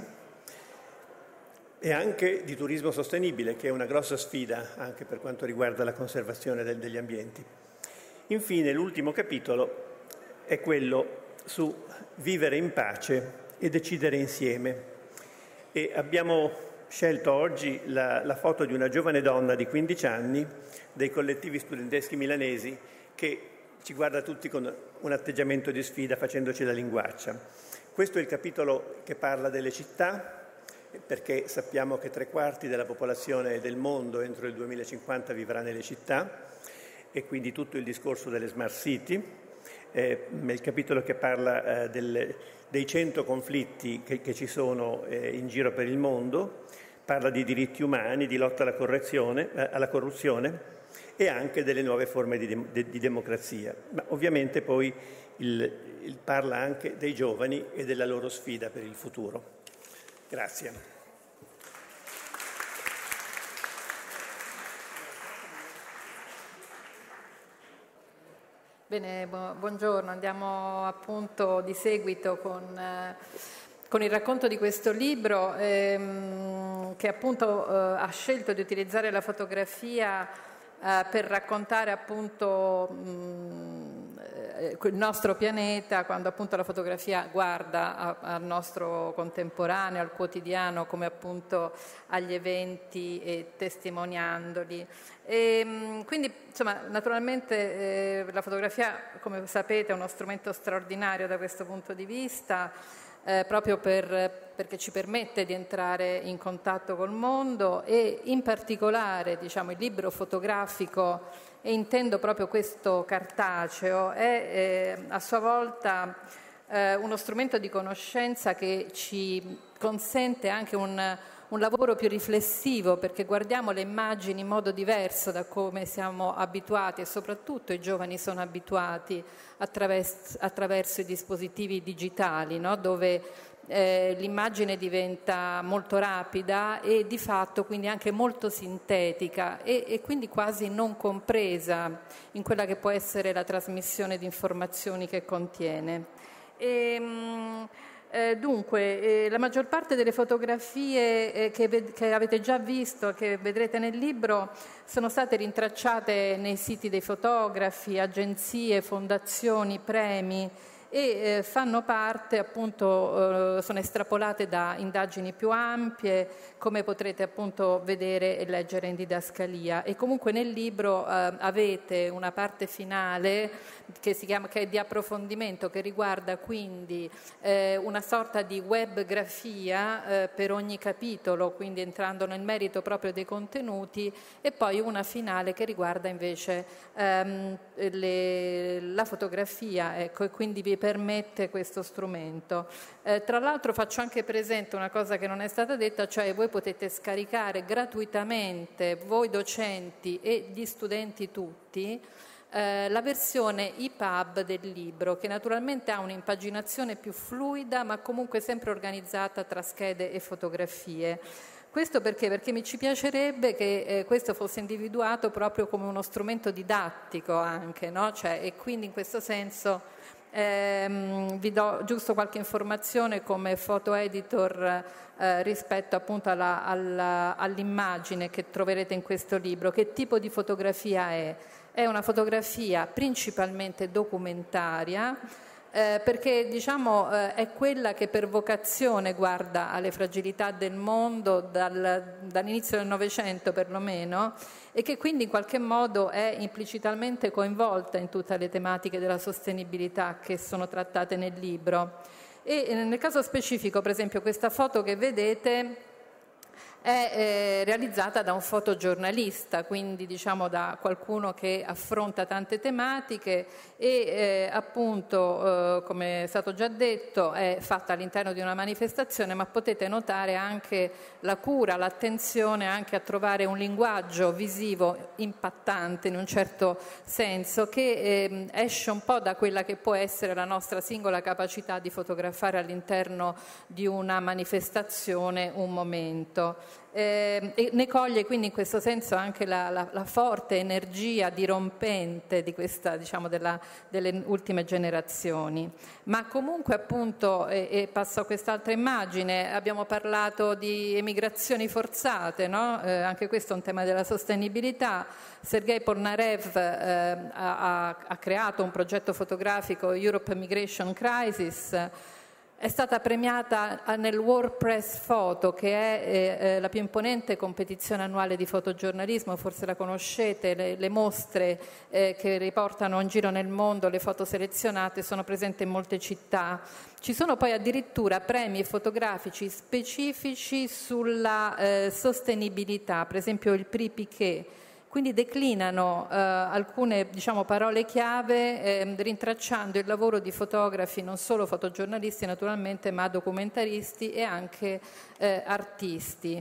e anche di turismo sostenibile, che è una grossa sfida anche per quanto riguarda la conservazione degli ambienti. Infine, l'ultimo capitolo è quello su vivere in pace e decidere insieme. E abbiamo scelto oggi la foto di una giovane donna di 15 anni dei collettivi studenteschi milanesi, che ci guarda tutti con un atteggiamento di sfida, facendoci la linguaccia. Questo è il capitolo che parla delle città, perché sappiamo che 3/4 della popolazione del mondo entro il 2050 vivrà nelle città, e quindi tutto il discorso delle smart city. Il capitolo che parla dei 100 conflitti che ci sono in giro per il mondo, parla di diritti umani, di lotta alla corruzione e anche delle nuove forme di democrazia. Ma ovviamente poi parla anche dei giovani e della loro sfida per il futuro. Grazie. Bene, buongiorno. Andiamo appunto di seguito con il racconto di questo libro che appunto ha scelto di utilizzare la fotografia per raccontare appunto il nostro pianeta, quando appunto la fotografia guarda al nostro contemporaneo, al quotidiano, come appunto agli eventi e testimoniandoli. E quindi insomma naturalmente la fotografia, come sapete, è uno strumento straordinario da questo punto di vista, proprio perché ci permette di entrare in contatto col mondo, e in particolare diciamo il libro fotografico, e intendo proprio questo cartaceo, è a sua volta uno strumento di conoscenza che ci consente anche un un lavoro più riflessivo, perché guardiamo le immagini in modo diverso da come siamo abituati, e soprattutto i giovani sono abituati attraverso i dispositivi digitali, no? Dove l'immagine diventa molto rapida e di fatto quindi anche molto sintetica e quindi quasi non compresa in quella che può essere la trasmissione di informazioni che contiene. Dunque, la maggior parte delle fotografie che avete già visto, che vedrete nel libro, sono state rintracciate nei siti dei fotografi, agenzie, fondazioni, premi, e fanno parte, appunto, sono estrapolate da indagini più ampie, come potrete appunto vedere e leggere in didascalia. E comunque nel libro avete una parte finale che è di approfondimento, che riguarda quindi una sorta di webgrafia per ogni capitolo, quindi entrando nel merito proprio dei contenuti, e poi una finale che riguarda invece la fotografia, ecco, e quindi vi permette questo strumento. Tra l'altro faccio anche presente una cosa che non è stata detta, cioè voi potete scaricare gratuitamente, voi docenti e gli studenti tutti, la versione EPUB del libro, che naturalmente ha un'impaginazione più fluida, ma comunque sempre organizzata tra schede e fotografie. Questo perché? Perché mi ci piacerebbe che questo fosse individuato proprio come uno strumento didattico anche, no? Cioè, e quindi in questo senso vi do giusto qualche informazione come photo editor rispetto appunto all'immagine che troverete in questo libro. Che tipo di fotografia è? È una fotografia principalmente documentaria, perché diciamo è quella che per vocazione guarda alle fragilità del mondo dall'inizio del Novecento perlomeno, e che quindi in qualche modo è implicitamente coinvolta in tutte le tematiche della sostenibilità che sono trattate nel libro. E nel caso specifico, per esempio, questa foto che vedete è realizzata da un fotogiornalista, quindi diciamo da qualcuno che affronta tante tematiche e appunto, come è stato già detto, è fatta all'interno di una manifestazione, ma potete notare anche la cura, l'attenzione anche a trovare un linguaggio visivo impattante in un certo senso, che esce un po' da quella che può essere la nostra singola capacità di fotografare all'interno di una manifestazione un momento. E ne coglie quindi in questo senso anche la forte energia dirompente di questa, diciamo, delle ultime generazioni. Ma comunque appunto, e passo a quest'altra immagine, abbiamo parlato di emigrazioni forzate, no? Anche questo è un tema della sostenibilità. Sergei Polnarev ha creato un progetto fotografico, Europe Migration Crisis. È stata premiata nel World Press Photo, che è la più imponente competizione annuale di fotogiornalismo, forse la conoscete, le mostre che riportano in giro nel mondo le foto selezionate sono presenti in molte città. Ci sono poi addirittura premi fotografici specifici sulla sostenibilità, per esempio il Prix Piquet. Quindi declinano alcune, diciamo, parole chiave rintracciando il lavoro di fotografi, non solo fotogiornalisti naturalmente, ma documentaristi e anche artisti.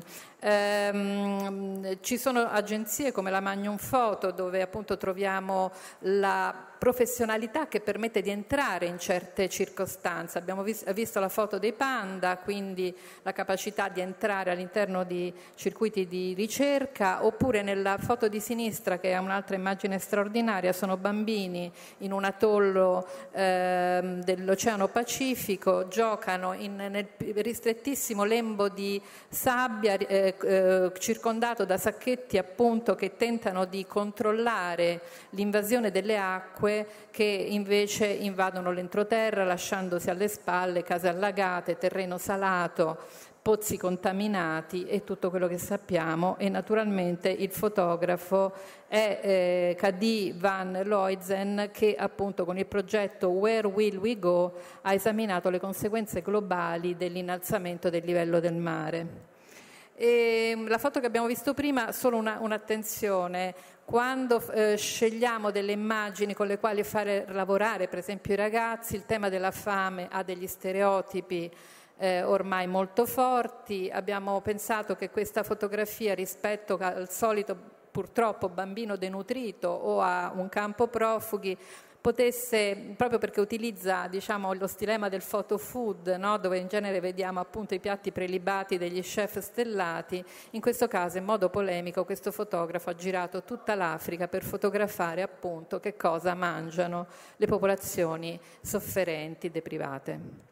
Ci sono agenzie come la Magnum Photo, dove appunto troviamo la professionalità che permette di entrare in certe circostanze. Abbiamo visto la foto dei panda, quindi la capacità di entrare all'interno di circuiti di ricerca, oppure nella foto di sinistra, che è un'altra immagine straordinaria, sono bambini in un atollo dell'Oceano Pacifico, giocano nel ristrettissimo lembo di sabbia, circondato da sacchetti appunto che tentano di controllare l'invasione delle acque che invece invadono l'entroterra, lasciandosi alle spalle case allagate, terreno salato, pozzi contaminati e tutto quello che sappiamo. E naturalmente il fotografo è Kadi van Looijen, che appunto con il progetto Where Will We Go ha esaminato le conseguenze globali dell'innalzamento del livello del mare. E la foto che abbiamo visto prima, solo un'attenzione: quando scegliamo delle immagini con le quali fare lavorare per esempio i ragazzi, il tema della fame ha degli stereotipi ormai molto forti. Abbiamo pensato che questa fotografia, rispetto al solito purtroppo bambino denutrito o a un campo profughi, potesse, proprio perché utilizza, diciamo, lo stilema del photo food, no? Dove in genere vediamo appunto i piatti prelibati degli chef stellati, in questo caso in modo polemico questo fotografo ha girato tutta l'Africa per fotografare appunto che cosa mangiano le popolazioni sofferenti, deprivate.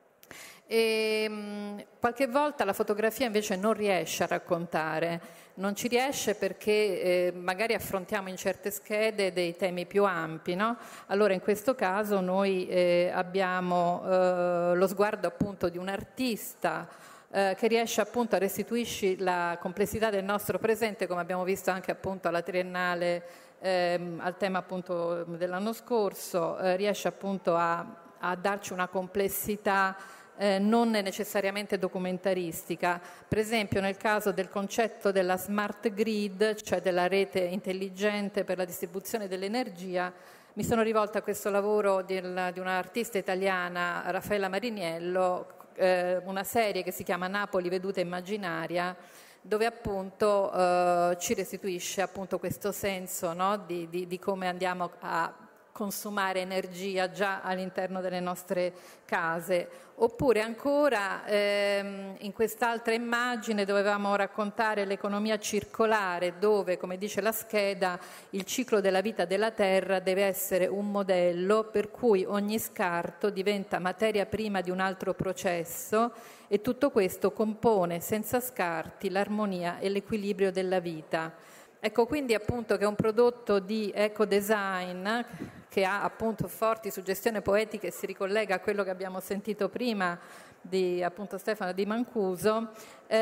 E qualche volta la fotografia invece non riesce a raccontare, non ci riesce perché magari affrontiamo in certe schede dei temi più ampi, no? Allora in questo caso noi abbiamo lo sguardo appunto di un artista che riesce appunto a restituirci la complessità del nostro presente, come abbiamo visto anche appunto alla Triennale al tema appunto dell'anno scorso, riesce appunto a darci una complessità non necessariamente documentaristica. Per esempio nel caso del concetto della smart grid, cioè della rete intelligente per la distribuzione dell'energia, mi sono rivolta a questo lavoro di un'artista italiana, Raffaella Mariniello, una serie che si chiama Napoli veduta immaginaria, dove appunto ci restituisce appunto questo senso, no? di come andiamo a consumare energia già all'interno delle nostre case. Oppure ancora in quest'altra immagine dovevamo raccontare l'economia circolare, dove, come dice la scheda, il ciclo della vita della Terra deve essere un modello per cui ogni scarto diventa materia prima di un altro processo e tutto questo compone senza scarti l'armonia e l'equilibrio della vita. Ecco, quindi appunto che è un prodotto di ecodesign che ha appunto forti suggestioni poetiche e si ricollega a quello che abbiamo sentito prima di appunto Stefano Di Mancuso,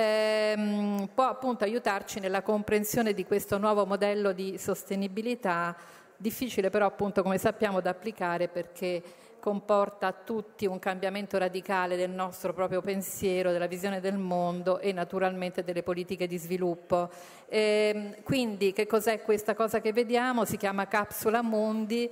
può appunto aiutarci nella comprensione di questo nuovo modello di sostenibilità, difficile però appunto come sappiamo da applicare perché comporta a tutti un cambiamento radicale del nostro proprio pensiero, della visione del mondo e naturalmente delle politiche di sviluppo. Quindi che cos'è questa cosa che vediamo? Si chiama Capsula Mundi,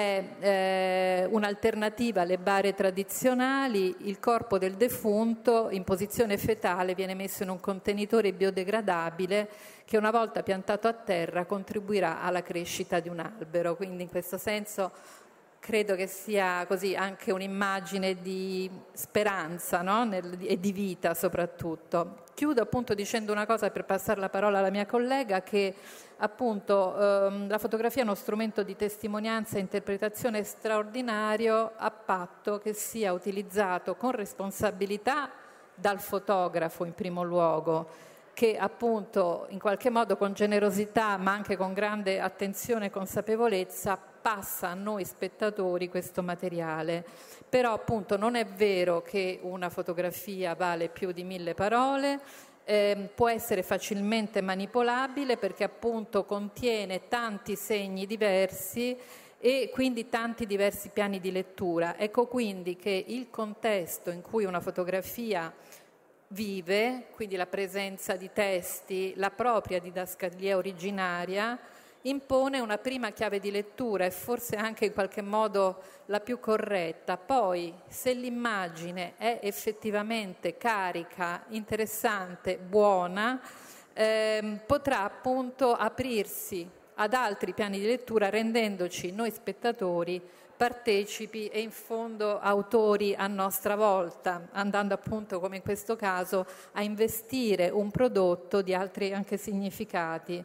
è un'alternativa alle bare tradizionali. Il corpo del defunto in posizione fetale viene messo in un contenitore biodegradabile che una volta piantato a terra contribuirà alla crescita di un albero. Quindi in questo senso credo che sia così anche un'immagine di speranza, no? E di vita soprattutto. Chiudo appunto dicendo una cosa per passare la parola alla mia collega, che appunto la fotografia è uno strumento di testimonianza e interpretazione straordinario a patto che sia utilizzato con responsabilità dal fotografo in primo luogo, che appunto in qualche modo con generosità ma anche con grande attenzione e consapevolezza passa a noi spettatori questo materiale. Però appunto non è vero che una fotografia vale più di 1000 parole, può essere facilmente manipolabile perché appunto contiene tanti segni diversi e quindi tanti diversi piani di lettura. Ecco quindi che il contesto in cui una fotografia vive, quindi la presenza di testi, la propria didascalia originaria, impone una prima chiave di lettura e forse anche in qualche modo la più corretta. Poi, se l'immagine è effettivamente carica, interessante, buona, potrà appunto aprirsi ad altri piani di lettura rendendoci noi spettatori partecipi e in fondo autori a nostra volta, andando appunto come in questo caso a investire un prodotto di altri anche significati.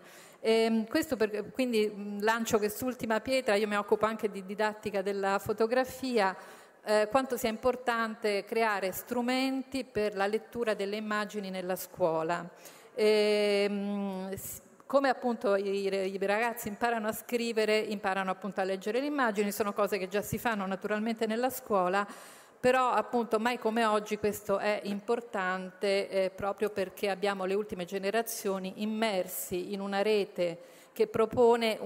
Quindi lancio quest'ultima pietra, io mi occupo anche di didattica della fotografia, quanto sia importante creare strumenti per la lettura delle immagini nella scuola. Come appunto i ragazzi imparano a scrivere, imparano appunto a leggere le immagini, sono cose che già si fanno naturalmente nella scuola, però appunto mai come oggi questo è importante proprio perché abbiamo le ultime generazioni immersi in una rete che propone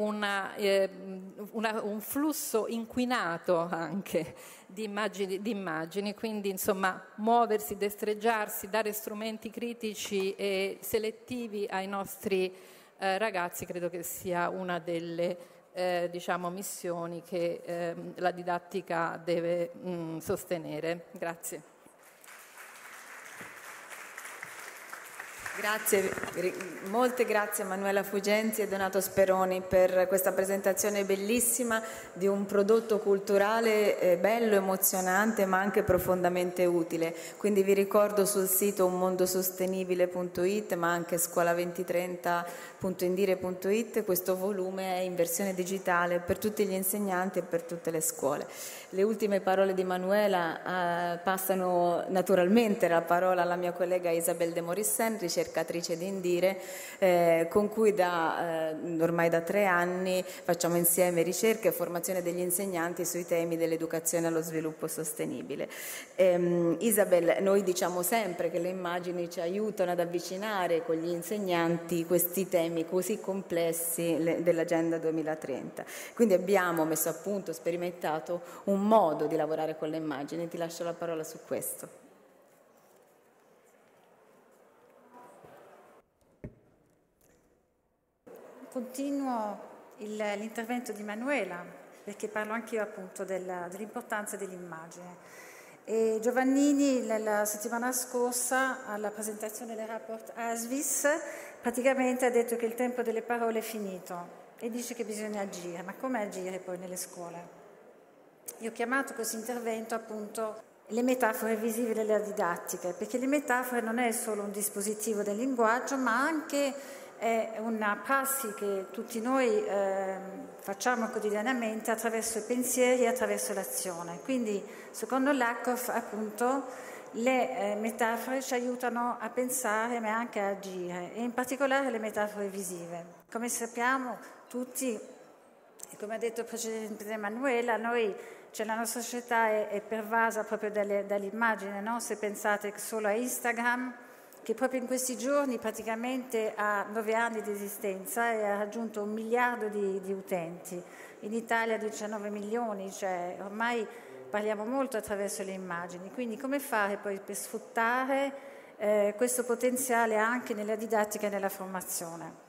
un flusso inquinato anche di immagini, quindi insomma muoversi, destreggiarsi, dare strumenti critici e selettivi ai nostri ragazzi credo che sia una delle missioni che la didattica deve sostenere. Grazie. Grazie, molte grazie a Manuela Fugenzi e Donato Speroni per questa presentazione bellissima di un prodotto culturale bello, emozionante ma anche profondamente utile. Quindi vi ricordo sul sito unmondosostenibile.it ma anche scuola2030.indire.it questo volume è in versione digitale per tutti gli insegnanti e per tutte le scuole. Le ultime parole di Manuela passano naturalmente la parola alla mia collega Isabel De Morissen, ricercatrice di Indire, con cui ormai da 3 anni facciamo insieme ricerca e formazione degli insegnanti sui temi dell'educazione allo sviluppo sostenibile. Isabel, noi diciamo sempre che le immagini ci aiutano ad avvicinare con gli insegnanti questi temi così complessi dell'Agenda 2030. Quindi abbiamo messo a punto, sperimentato un modo di lavorare con le immagini. Ti lascio la parola su questo. Continuo l'intervento di Manuela, perché parlo anch'io appunto dell'importanza dell'immagine. E Giovannini la settimana scorsa alla presentazione del report ASVIS praticamente ha detto che il tempo delle parole è finito e dice che bisogna agire. Ma come agire poi nelle scuole? Io ho chiamato questo intervento appunto le metafore visive della didattica, perché le metafore non è solo un dispositivo del linguaggio, ma anche è una prassi che tutti noi facciamo quotidianamente attraverso i pensieri e attraverso l'azione. Quindi, secondo Lakoff, appunto, le metafore ci aiutano a pensare ma anche a agire, e in particolare le metafore visive. Come sappiamo tutti, e come ha detto precedentemente Manuela, la nostra società è pervasa proprio dall'immagine, no? Se pensate solo a Instagram, che proprio in questi giorni praticamente ha 9 anni di esistenza e ha raggiunto 1 miliardo di utenti. In Italia 19 milioni, cioè ormai parliamo molto attraverso le immagini. Quindi come fare poi per sfruttare questo potenziale anche nella didattica e nella formazione?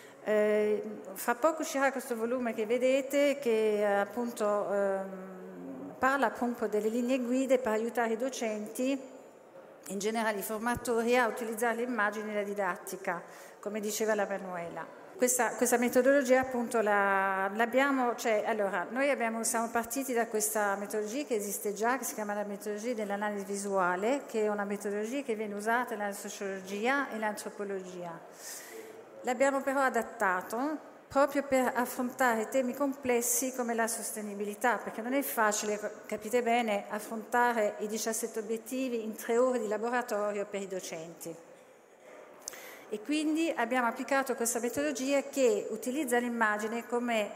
Fra poco uscirà questo volume che vedete che appunto parla appunto delle linee guida per aiutare i docenti, in generale i formatori, a utilizzare le immagini nella didattica, come diceva la Manuela. Questa metodologia appunto l'abbiamo, siamo partiti da questa metodologia che esiste già, che si chiama la metodologia dell'analisi visuale, che è una metodologia che viene usata nella sociologia e nell'antropologia. L'abbiamo però adattato proprio per affrontare temi complessi come la sostenibilità, perché non è facile, capite bene, affrontare i 17 obiettivi in 3 ore di laboratorio per i docenti. E quindi abbiamo applicato questa metodologia che utilizza l'immagine come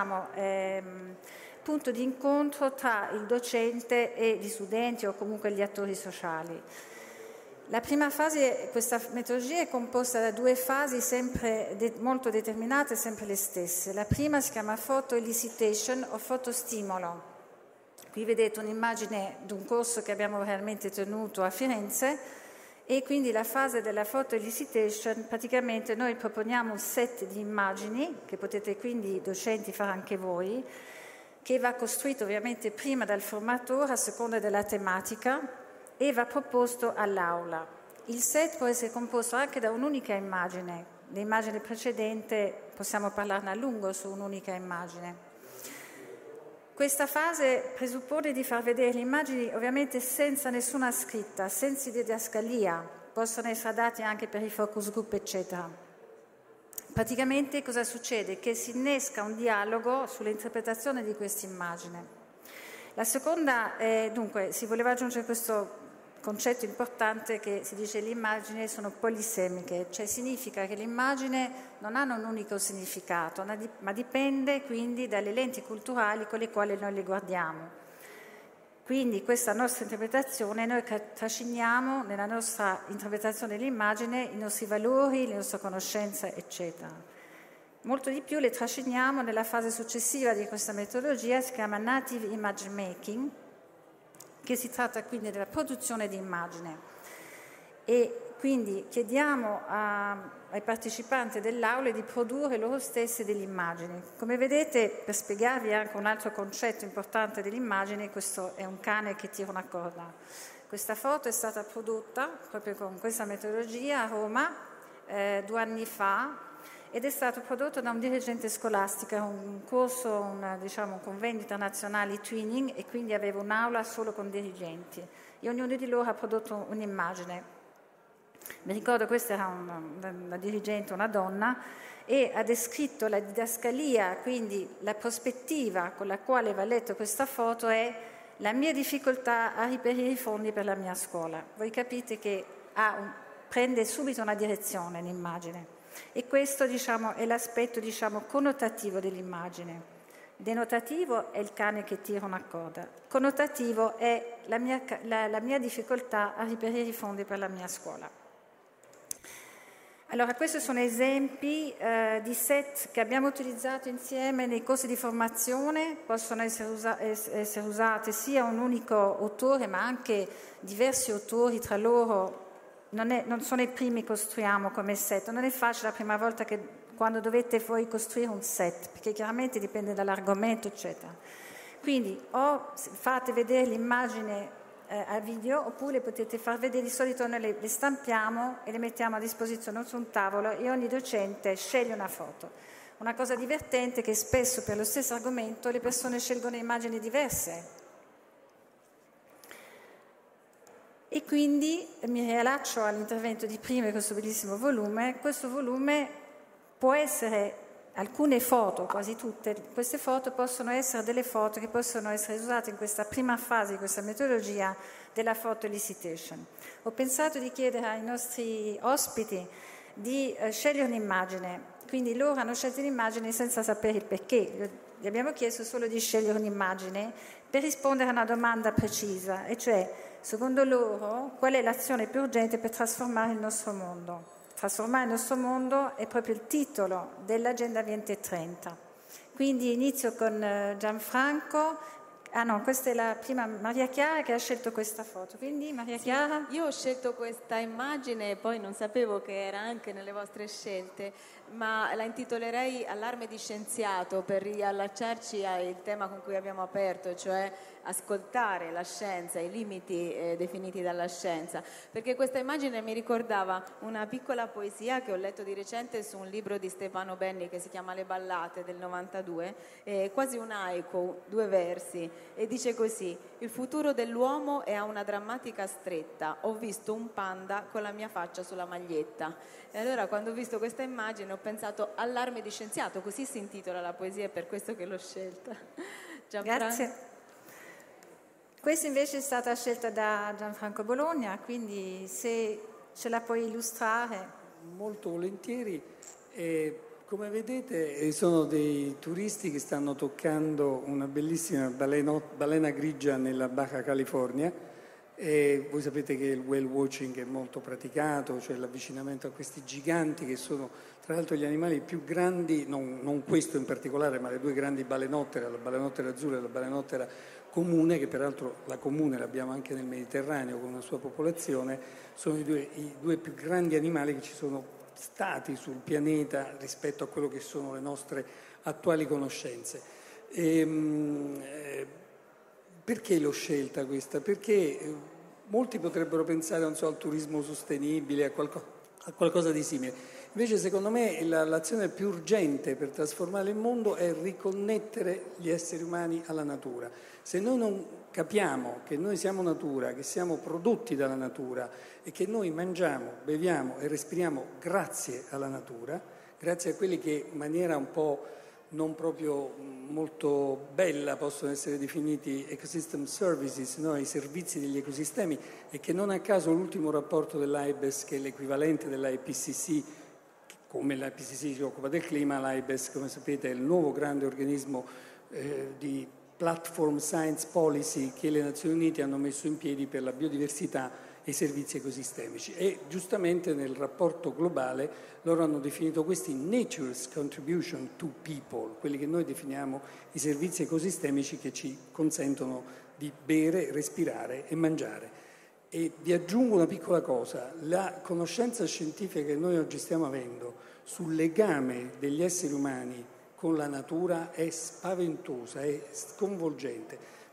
punto di incontro tra il docente e gli studenti o comunque gli attori sociali. La prima fase, questa metodologia è composta da 2 fasi sempre molto determinate, sempre le stesse. La prima si chiama photo-elicitation o fotostimolo. Qui vedete un'immagine di un corso che abbiamo realmente tenuto a Firenze, e quindi la fase della photo-elicitation, praticamente noi proponiamo un set di immagini, che potete quindi docenti fare anche voi, che va costruito ovviamente prima dal formatore a seconda della tematica, e va proposto all'aula. Il set può essere composto anche da un'unica immagine. L'immagine precedente possiamo parlarne a lungo su un'unica immagine. Questa fase presuppone di far vedere le immagini ovviamente senza nessuna scritta, senza didascalia, possono essere dati anche per i focus group, eccetera. Praticamente cosa succede? Che si innesca un dialogo sull'interpretazione di questa immagine. La seconda, dunque, si voleva aggiungere questo concetto importante che si dice che le immagini sono polisemiche, cioè significa che le immagini non hanno un unico significato, ma dipende quindi dalle lenti culturali con le quali noi le guardiamo. Quindi questa nostra interpretazione, noi trasciniamo nella nostra interpretazione dell'immagine i nostri valori, le nostre conoscenze, eccetera. Molto di più le trasciniamo nella fase successiva di questa metodologia, si chiama Native Image Making, che si tratta quindi della produzione di immagine. E quindi chiediamo ai partecipanti dell'aula di produrre loro stessi delle immagini. Come vedete, per spiegarvi anche un altro concetto importante dell'immagine, questo è un cane che tira una corda. Questa foto è stata prodotta proprio con questa metodologia a Roma 2 anni fa ed è stato prodotto da un dirigente scolastico, un corso, un convegno internazionale twinning, e quindi avevo un'aula solo con dirigenti e ognuno di loro ha prodotto un'immagine. Mi ricordo questa era una dirigente, una donna, e ha descritto la didascalia, quindi la prospettiva con la quale va letto questa foto è la mia difficoltà a reperire i fondi per la mia scuola. Voi capite che prende subito una direzione l'immagine. E questo è l'aspetto connotativo dell'immagine. Denotativo è il cane che tira una coda, connotativo è la mia difficoltà a reperire i fondi per la mia scuola. Allora, questi sono esempi di set che abbiamo utilizzato insieme nei corsi di formazione, possono essere usate sia un unico autore ma anche diversi autori tra loro. Non sono i primi che costruiamo come set, non è facile la prima volta quando dovete voi costruire un set, perché chiaramente dipende dall'argomento, eccetera. Quindi o fate vedere l'immagine a video, oppure potete far vedere. Di solito noi le stampiamo e le mettiamo a disposizione su un tavolo e ogni docente sceglie una foto. Una cosa divertente è che spesso per lo stesso argomento le persone scelgono immagini diverse. E quindi mi riallaccio all'intervento di prima di questo bellissimo volume. Questo volume può essere, alcune foto, quasi tutte queste foto possono essere delle foto che possono essere usate in questa prima fase di questa metodologia della photo elicitation. Ho pensato di chiedere ai nostri ospiti di scegliere un'immagine, quindi loro hanno scelto un'immagine senza sapere il perché. Gli abbiamo chiesto solo di scegliere un'immagine per rispondere a una domanda precisa, e cioè, secondo loro, qual è l'azione più urgente per trasformare il nostro mondo? Trasformare il nostro mondo è proprio il titolo dell'Agenda 2030. Quindi inizio con Gianfranco. Questa è la prima Maria Chiara che ha scelto questa foto. Quindi Maria Chiara. Io ho scelto questa immagine e poi non sapevo che era anche nelle vostre scelte, ma la intitolerei Allarme di scienziato per riallacciarci al tema con cui abbiamo aperto, cioè ascoltare la scienza, i limiti definiti dalla scienza, perché questa immagine mi ricordava una piccola poesia che ho letto di recente su un libro di Stefano Benni che si chiama Le ballate del 92, quasi un haiku, 2 versi, e dice così: il futuro dell'uomo è a una drammatica stretta, ho visto un panda con la mia faccia sulla maglietta. E allora quando ho visto questa immagine ho pensato allarme di scienziato, così si intitola la poesia, è per questo che l'ho scelta. Grazie. Questa invece è stata scelta da Gianfranco Bologna, quindi se ce la puoi illustrare. Molto volentieri. Come vedete sono dei turisti che stanno toccando una bellissima balena grigia nella Baja California. Voi sapete che il whale watching è molto praticato, cioè l'avvicinamento a questi giganti che sono tra l'altro gli animali più grandi, non questo in particolare, ma le 2 grandi balenottere, la balenottera azzurra e la balenottera comune, che peraltro la comune l'abbiamo anche nel Mediterraneo con una sua popolazione, sono i due più grandi animali che ci sono stati sul pianeta rispetto a quello che sono le nostre attuali conoscenze. Perché l'ho scelta questa? Perché molti potrebbero pensare, non so, al turismo sostenibile, a qualcosa di simile. Invece secondo me l'azione più urgente per trasformare il mondo è riconnettere gli esseri umani alla natura. Se noi non capiamo che noi siamo natura, che siamo prodotti dalla natura e che noi mangiamo, beviamo e respiriamo grazie alla natura, grazie a quelli che in maniera un po' non proprio molto bella possono essere definiti ecosystem services, no? I servizi degli ecosistemi, e che non a caso l'ultimo rapporto dell'AIBES, che è l'equivalente dell'IPCC, come l'IPCC si occupa del clima, l'AIBES, come sapete, è il nuovo grande organismo di platform science policy che le Nazioni Unite hanno messo in piedi per la biodiversità e i servizi ecosistemici. E giustamente nel rapporto globale loro hanno definito questi nature's contribution to people, quelli che noi definiamo i servizi ecosistemici che ci consentono di bere, respirare e mangiare. E vi aggiungo una piccola cosa: la conoscenza scientifica che noi oggi stiamo avendo sul legame degli esseri umani con la natura è spaventosa, è sconvolgente.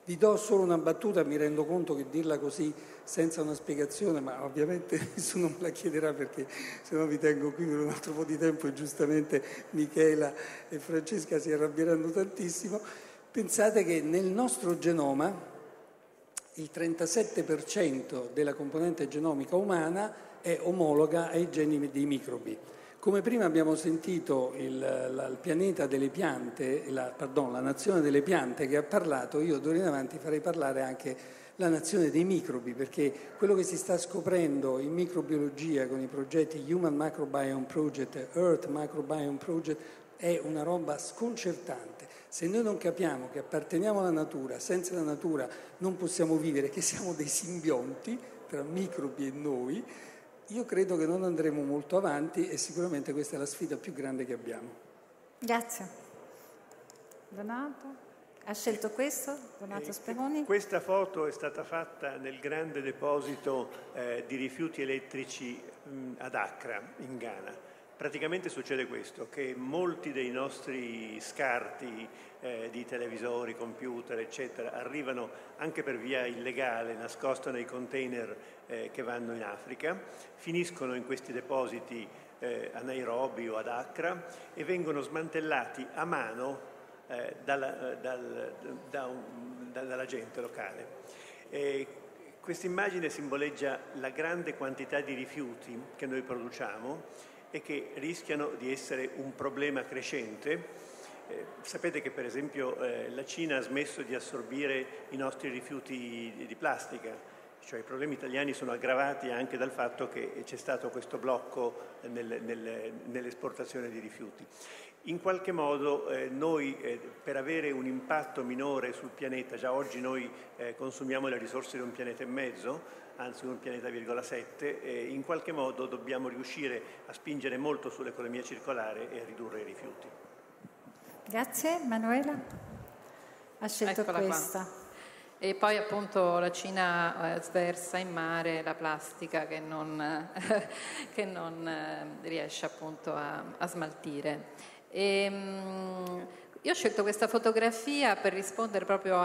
Vi do solo una battuta, mi rendo conto che dirla così senza una spiegazione, ma ovviamente nessuno me la chiederà perché sennò vi tengo qui per un altro po' di tempo e giustamente Michela e Francesca si arrabbieranno tantissimo. Pensate che nel nostro genoma il 37% della componente genomica umana è omologa ai geni dei microbi. Come prima abbiamo sentito il pianeta delle piante, la nazione delle piante che ha parlato, io d'ora in avanti farei parlare anche la nazione dei microbi, perché quello che si sta scoprendo in microbiologia con i progetti Human Microbiome Project e Earth Microbiome Project è una roba sconcertante. Se noi non capiamo che apparteniamo alla natura, senza la natura non possiamo vivere, che siamo dei simbionti tra microbi e noi, io credo che non andremo molto avanti e sicuramente questa è la sfida più grande che abbiamo. Grazie. Donato? Ha scelto questo? Donato Speroni? Questa foto è stata fatta nel grande deposito di rifiuti elettrici ad Accra, in Ghana. Praticamente succede questo, che molti dei nostri scarti di televisori, computer, eccetera, arrivano anche per via illegale, nascosta nei container che vanno in Africa, finiscono in questi depositi a Nairobi o ad Accra e vengono smantellati a mano dalla gente locale. Questa immagine simboleggia la grande quantità di rifiuti che noi produciamo e che rischiano di essere un problema crescente. Sapete che per esempio la Cina ha smesso di assorbire i nostri rifiuti di plastica, cioè i problemi italiani sono aggravati anche dal fatto che c'è stato questo blocco nell'esportazione di rifiuti. In qualche modo noi per avere un impatto minore sul pianeta, già oggi noi consumiamo le risorse di un pianeta e mezzo, anzi un pianeta 1,7, in qualche modo dobbiamo riuscire a spingere molto sull'economia circolare e a ridurre i rifiuti. Grazie. Manuela ha scelto Eccola questa. Qua. E poi appunto la Cina sversa in mare la plastica che non riesce appunto a smaltire. Io ho scelto questa fotografia per rispondere proprio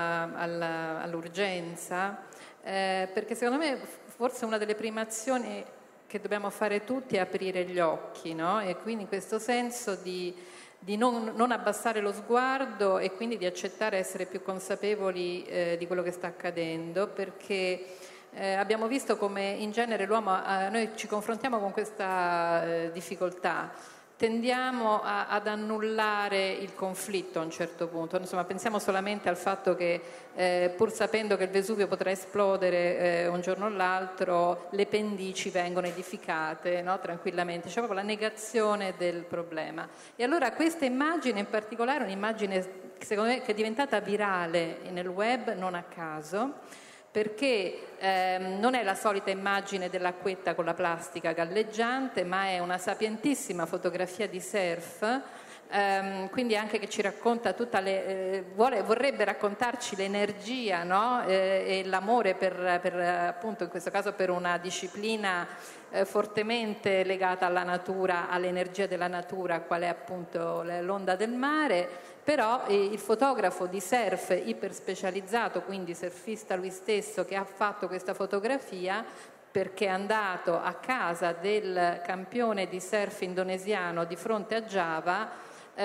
all'urgenza, perché secondo me forse una delle prime azioni che dobbiamo fare tutti è aprire gli occhi, no? E quindi in questo senso di non abbassare lo sguardo e quindi di accettare essere più consapevoli di quello che sta accadendo, perché abbiamo visto come in genere l'uomo, noi ci confrontiamo con questa difficoltà. Tendiamo ad annullare il conflitto a un certo punto, insomma pensiamo solamente al fatto che pur sapendo che il Vesuvio potrà esplodere un giorno o l'altro, le pendici vengono edificate, no? Tranquillamente, c'è proprio la negazione del problema. E allora questa immagine in particolare è un'immagine secondo me che è diventata virale nel web non a caso, perché non è la solita immagine dell'acquetta con la plastica galleggiante, ma è una sapientissima fotografia di surf, quindi anche che ci racconta vorrebbe raccontarci l'energia, no? E l'amore per appunto in questo caso per una disciplina fortemente legata alla natura, all'energia della natura, qual è appunto l'onda del mare. Però il fotografo di surf iperspecializzato, quindi surfista lui stesso, che ha fatto questa fotografia perché è andato a casa del campione di surf indonesiano di fronte a Giava,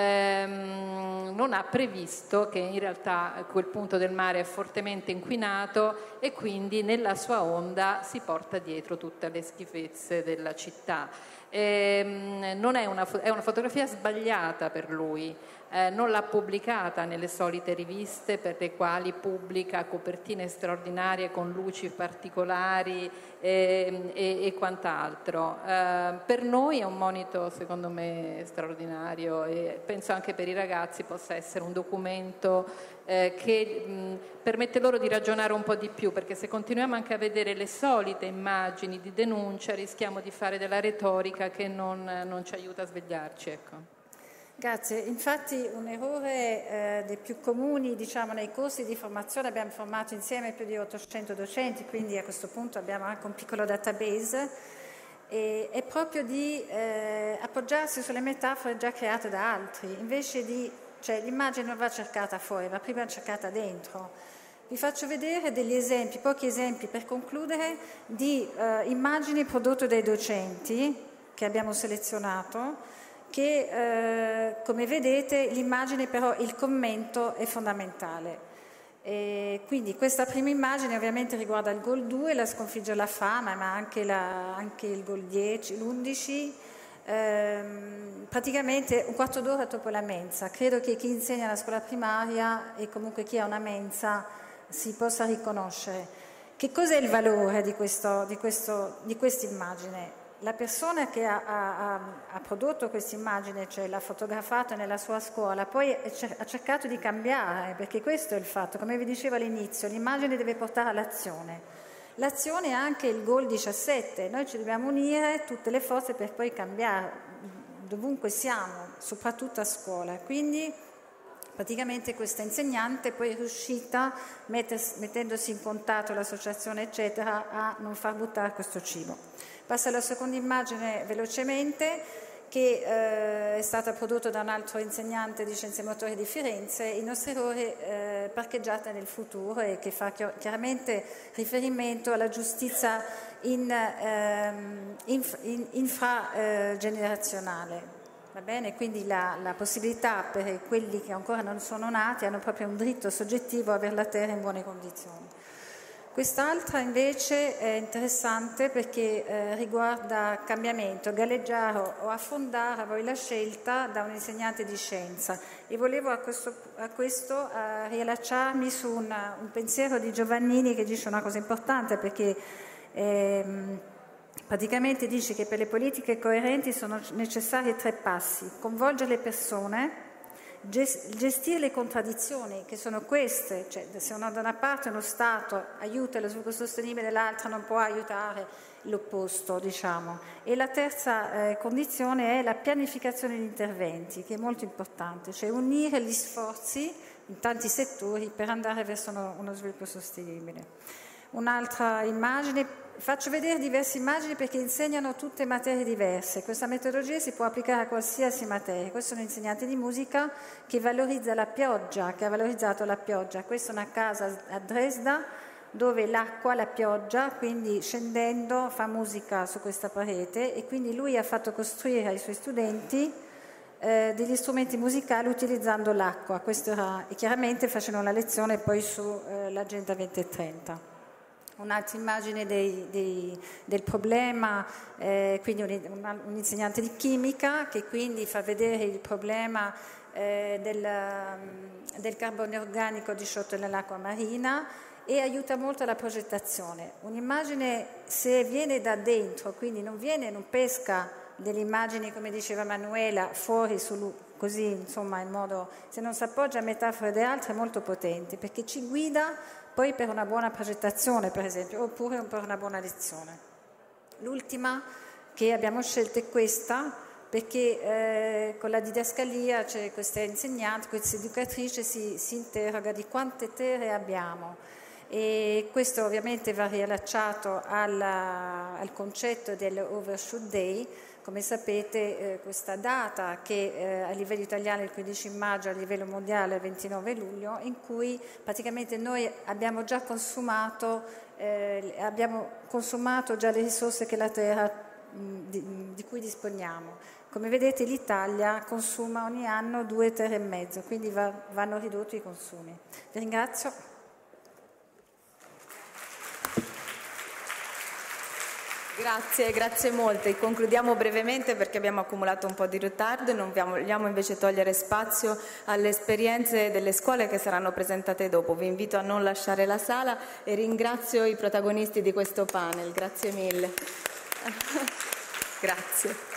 non ha previsto che in realtà quel punto del mare è fortemente inquinato e quindi nella sua onda si porta dietro tutte le schifezze della città. È una fotografia sbagliata per lui. Non l'ha pubblicata nelle solite riviste per le quali pubblica copertine straordinarie con luci particolari e quant'altro. Per noi è un monito secondo me straordinario e penso anche per i ragazzi possa essere un documento che permette loro di ragionare un po' di più, perché se continuiamo anche a vedere le solite immagini di denuncia rischiamo di fare della retorica che non ci aiuta a svegliarci. Ecco. Grazie, infatti un errore dei più comuni, diciamo, nei corsi di formazione, abbiamo formato insieme più di 800 docenti, quindi a questo punto abbiamo anche un piccolo database, è proprio di appoggiarsi sulle metafore già create da altri, invece di, cioè l'immagine non va cercata fuori, va prima cercata dentro. Vi faccio vedere degli esempi, pochi esempi per concludere, di immagini prodotte dai docenti che abbiamo selezionato, che come vedete l'immagine però, il commento è fondamentale. E quindi questa prima immagine ovviamente riguarda il gol 2, la sconfiggere la fama, ma anche il gol 10, l'11, praticamente un quarto d'ora dopo la mensa. Credo che chi insegna alla scuola primaria e comunque chi ha una mensa si possa riconoscere. Che cos'è il valore di questa immagine? La persona che ha prodotto questa immagine, cioè l'ha fotografata nella sua scuola, poi ha cercato di cambiare, perché questo è il fatto, come vi dicevo all'inizio, l'immagine deve portare all'azione. L'azione è anche il goal 17, noi ci dobbiamo unire tutte le forze per poi cambiare dovunque siamo, soprattutto a scuola. Quindi praticamente questa insegnante poi è riuscita, mettendosi in contatto l'associazione eccetera, a non far buttare questo cibo. Passo alla seconda immagine velocemente, che è stata prodotta da un altro insegnante di scienze motorie di Firenze, I nostri errori parcheggiati nel futuro, e che fa chiaramente riferimento alla giustizia infragenerazionale. Va bene? Quindi la possibilità per quelli che ancora non sono nati, hanno proprio un diritto soggettivo a avere la terra in buone condizioni. Quest'altra invece è interessante perché riguarda cambiamento, galleggiare o affondare, a voi la scelta, da un insegnante di scienza. E volevo a questo riallacciarmi su un pensiero di Giovannini che dice una cosa importante, perché praticamente dice che per le politiche coerenti sono necessari 3 passi: coinvolgere le persone, gestire le contraddizioni, che sono queste, cioè se da una parte uno Stato aiuta lo sviluppo sostenibile, dall'altra non può aiutare l'opposto, diciamo. E la terza condizione è la pianificazione degli interventi, che è molto importante, cioè unire gli sforzi in tanti settori per andare verso uno sviluppo sostenibile. Un'altra immagine, faccio vedere diverse immagini perché insegnano tutte materie diverse. Questa metodologia si può applicare a qualsiasi materia. Questo è un insegnante di musica che valorizza la pioggia, che ha valorizzato la pioggia. Questa è una casa a Dresda dove l'acqua, la pioggia, quindi scendendo fa musica su questa parete, e quindi lui ha fatto costruire ai suoi studenti degli strumenti musicali utilizzando l'acqua. Questo era, e chiaramente facendo la lezione poi sull'Agenda 2030. Un'altra immagine del problema, quindi un insegnante di chimica che quindi fa vedere il problema del carbone organico disciolto nell'acqua marina, e aiuta molto alla progettazione. Un'immagine, se viene da dentro, quindi non pesca delle immagini, come diceva Manuela, fuori così, insomma, in modo, se non si appoggia a metafore di altre, è molto potente, perché ci guida poi per una buona progettazione, per esempio, oppure per una buona lezione. L'ultima che abbiamo scelto è questa, perché con la didascalia, cioè questa insegnante, questa educatrice si interroga di quante terre abbiamo, e questo ovviamente va riallacciato al concetto dell'Overshoot Day. Come sapete, questa data che a livello italiano è il 15 maggio, a livello mondiale il 29 luglio, in cui praticamente noi abbiamo già consumato già le risorse che la terra di cui disponiamo. Come vedete l'Italia consuma ogni anno 2,5 terre, quindi vanno ridotti i consumi. Vi ringrazio. Grazie molte. Concludiamo brevemente perché abbiamo accumulato un po' di ritardo e non vogliamo invece togliere spazio alle esperienze delle scuole che saranno presentate dopo. Vi invito a non lasciare la sala e ringrazio i protagonisti di questo panel. Grazie mille. Grazie.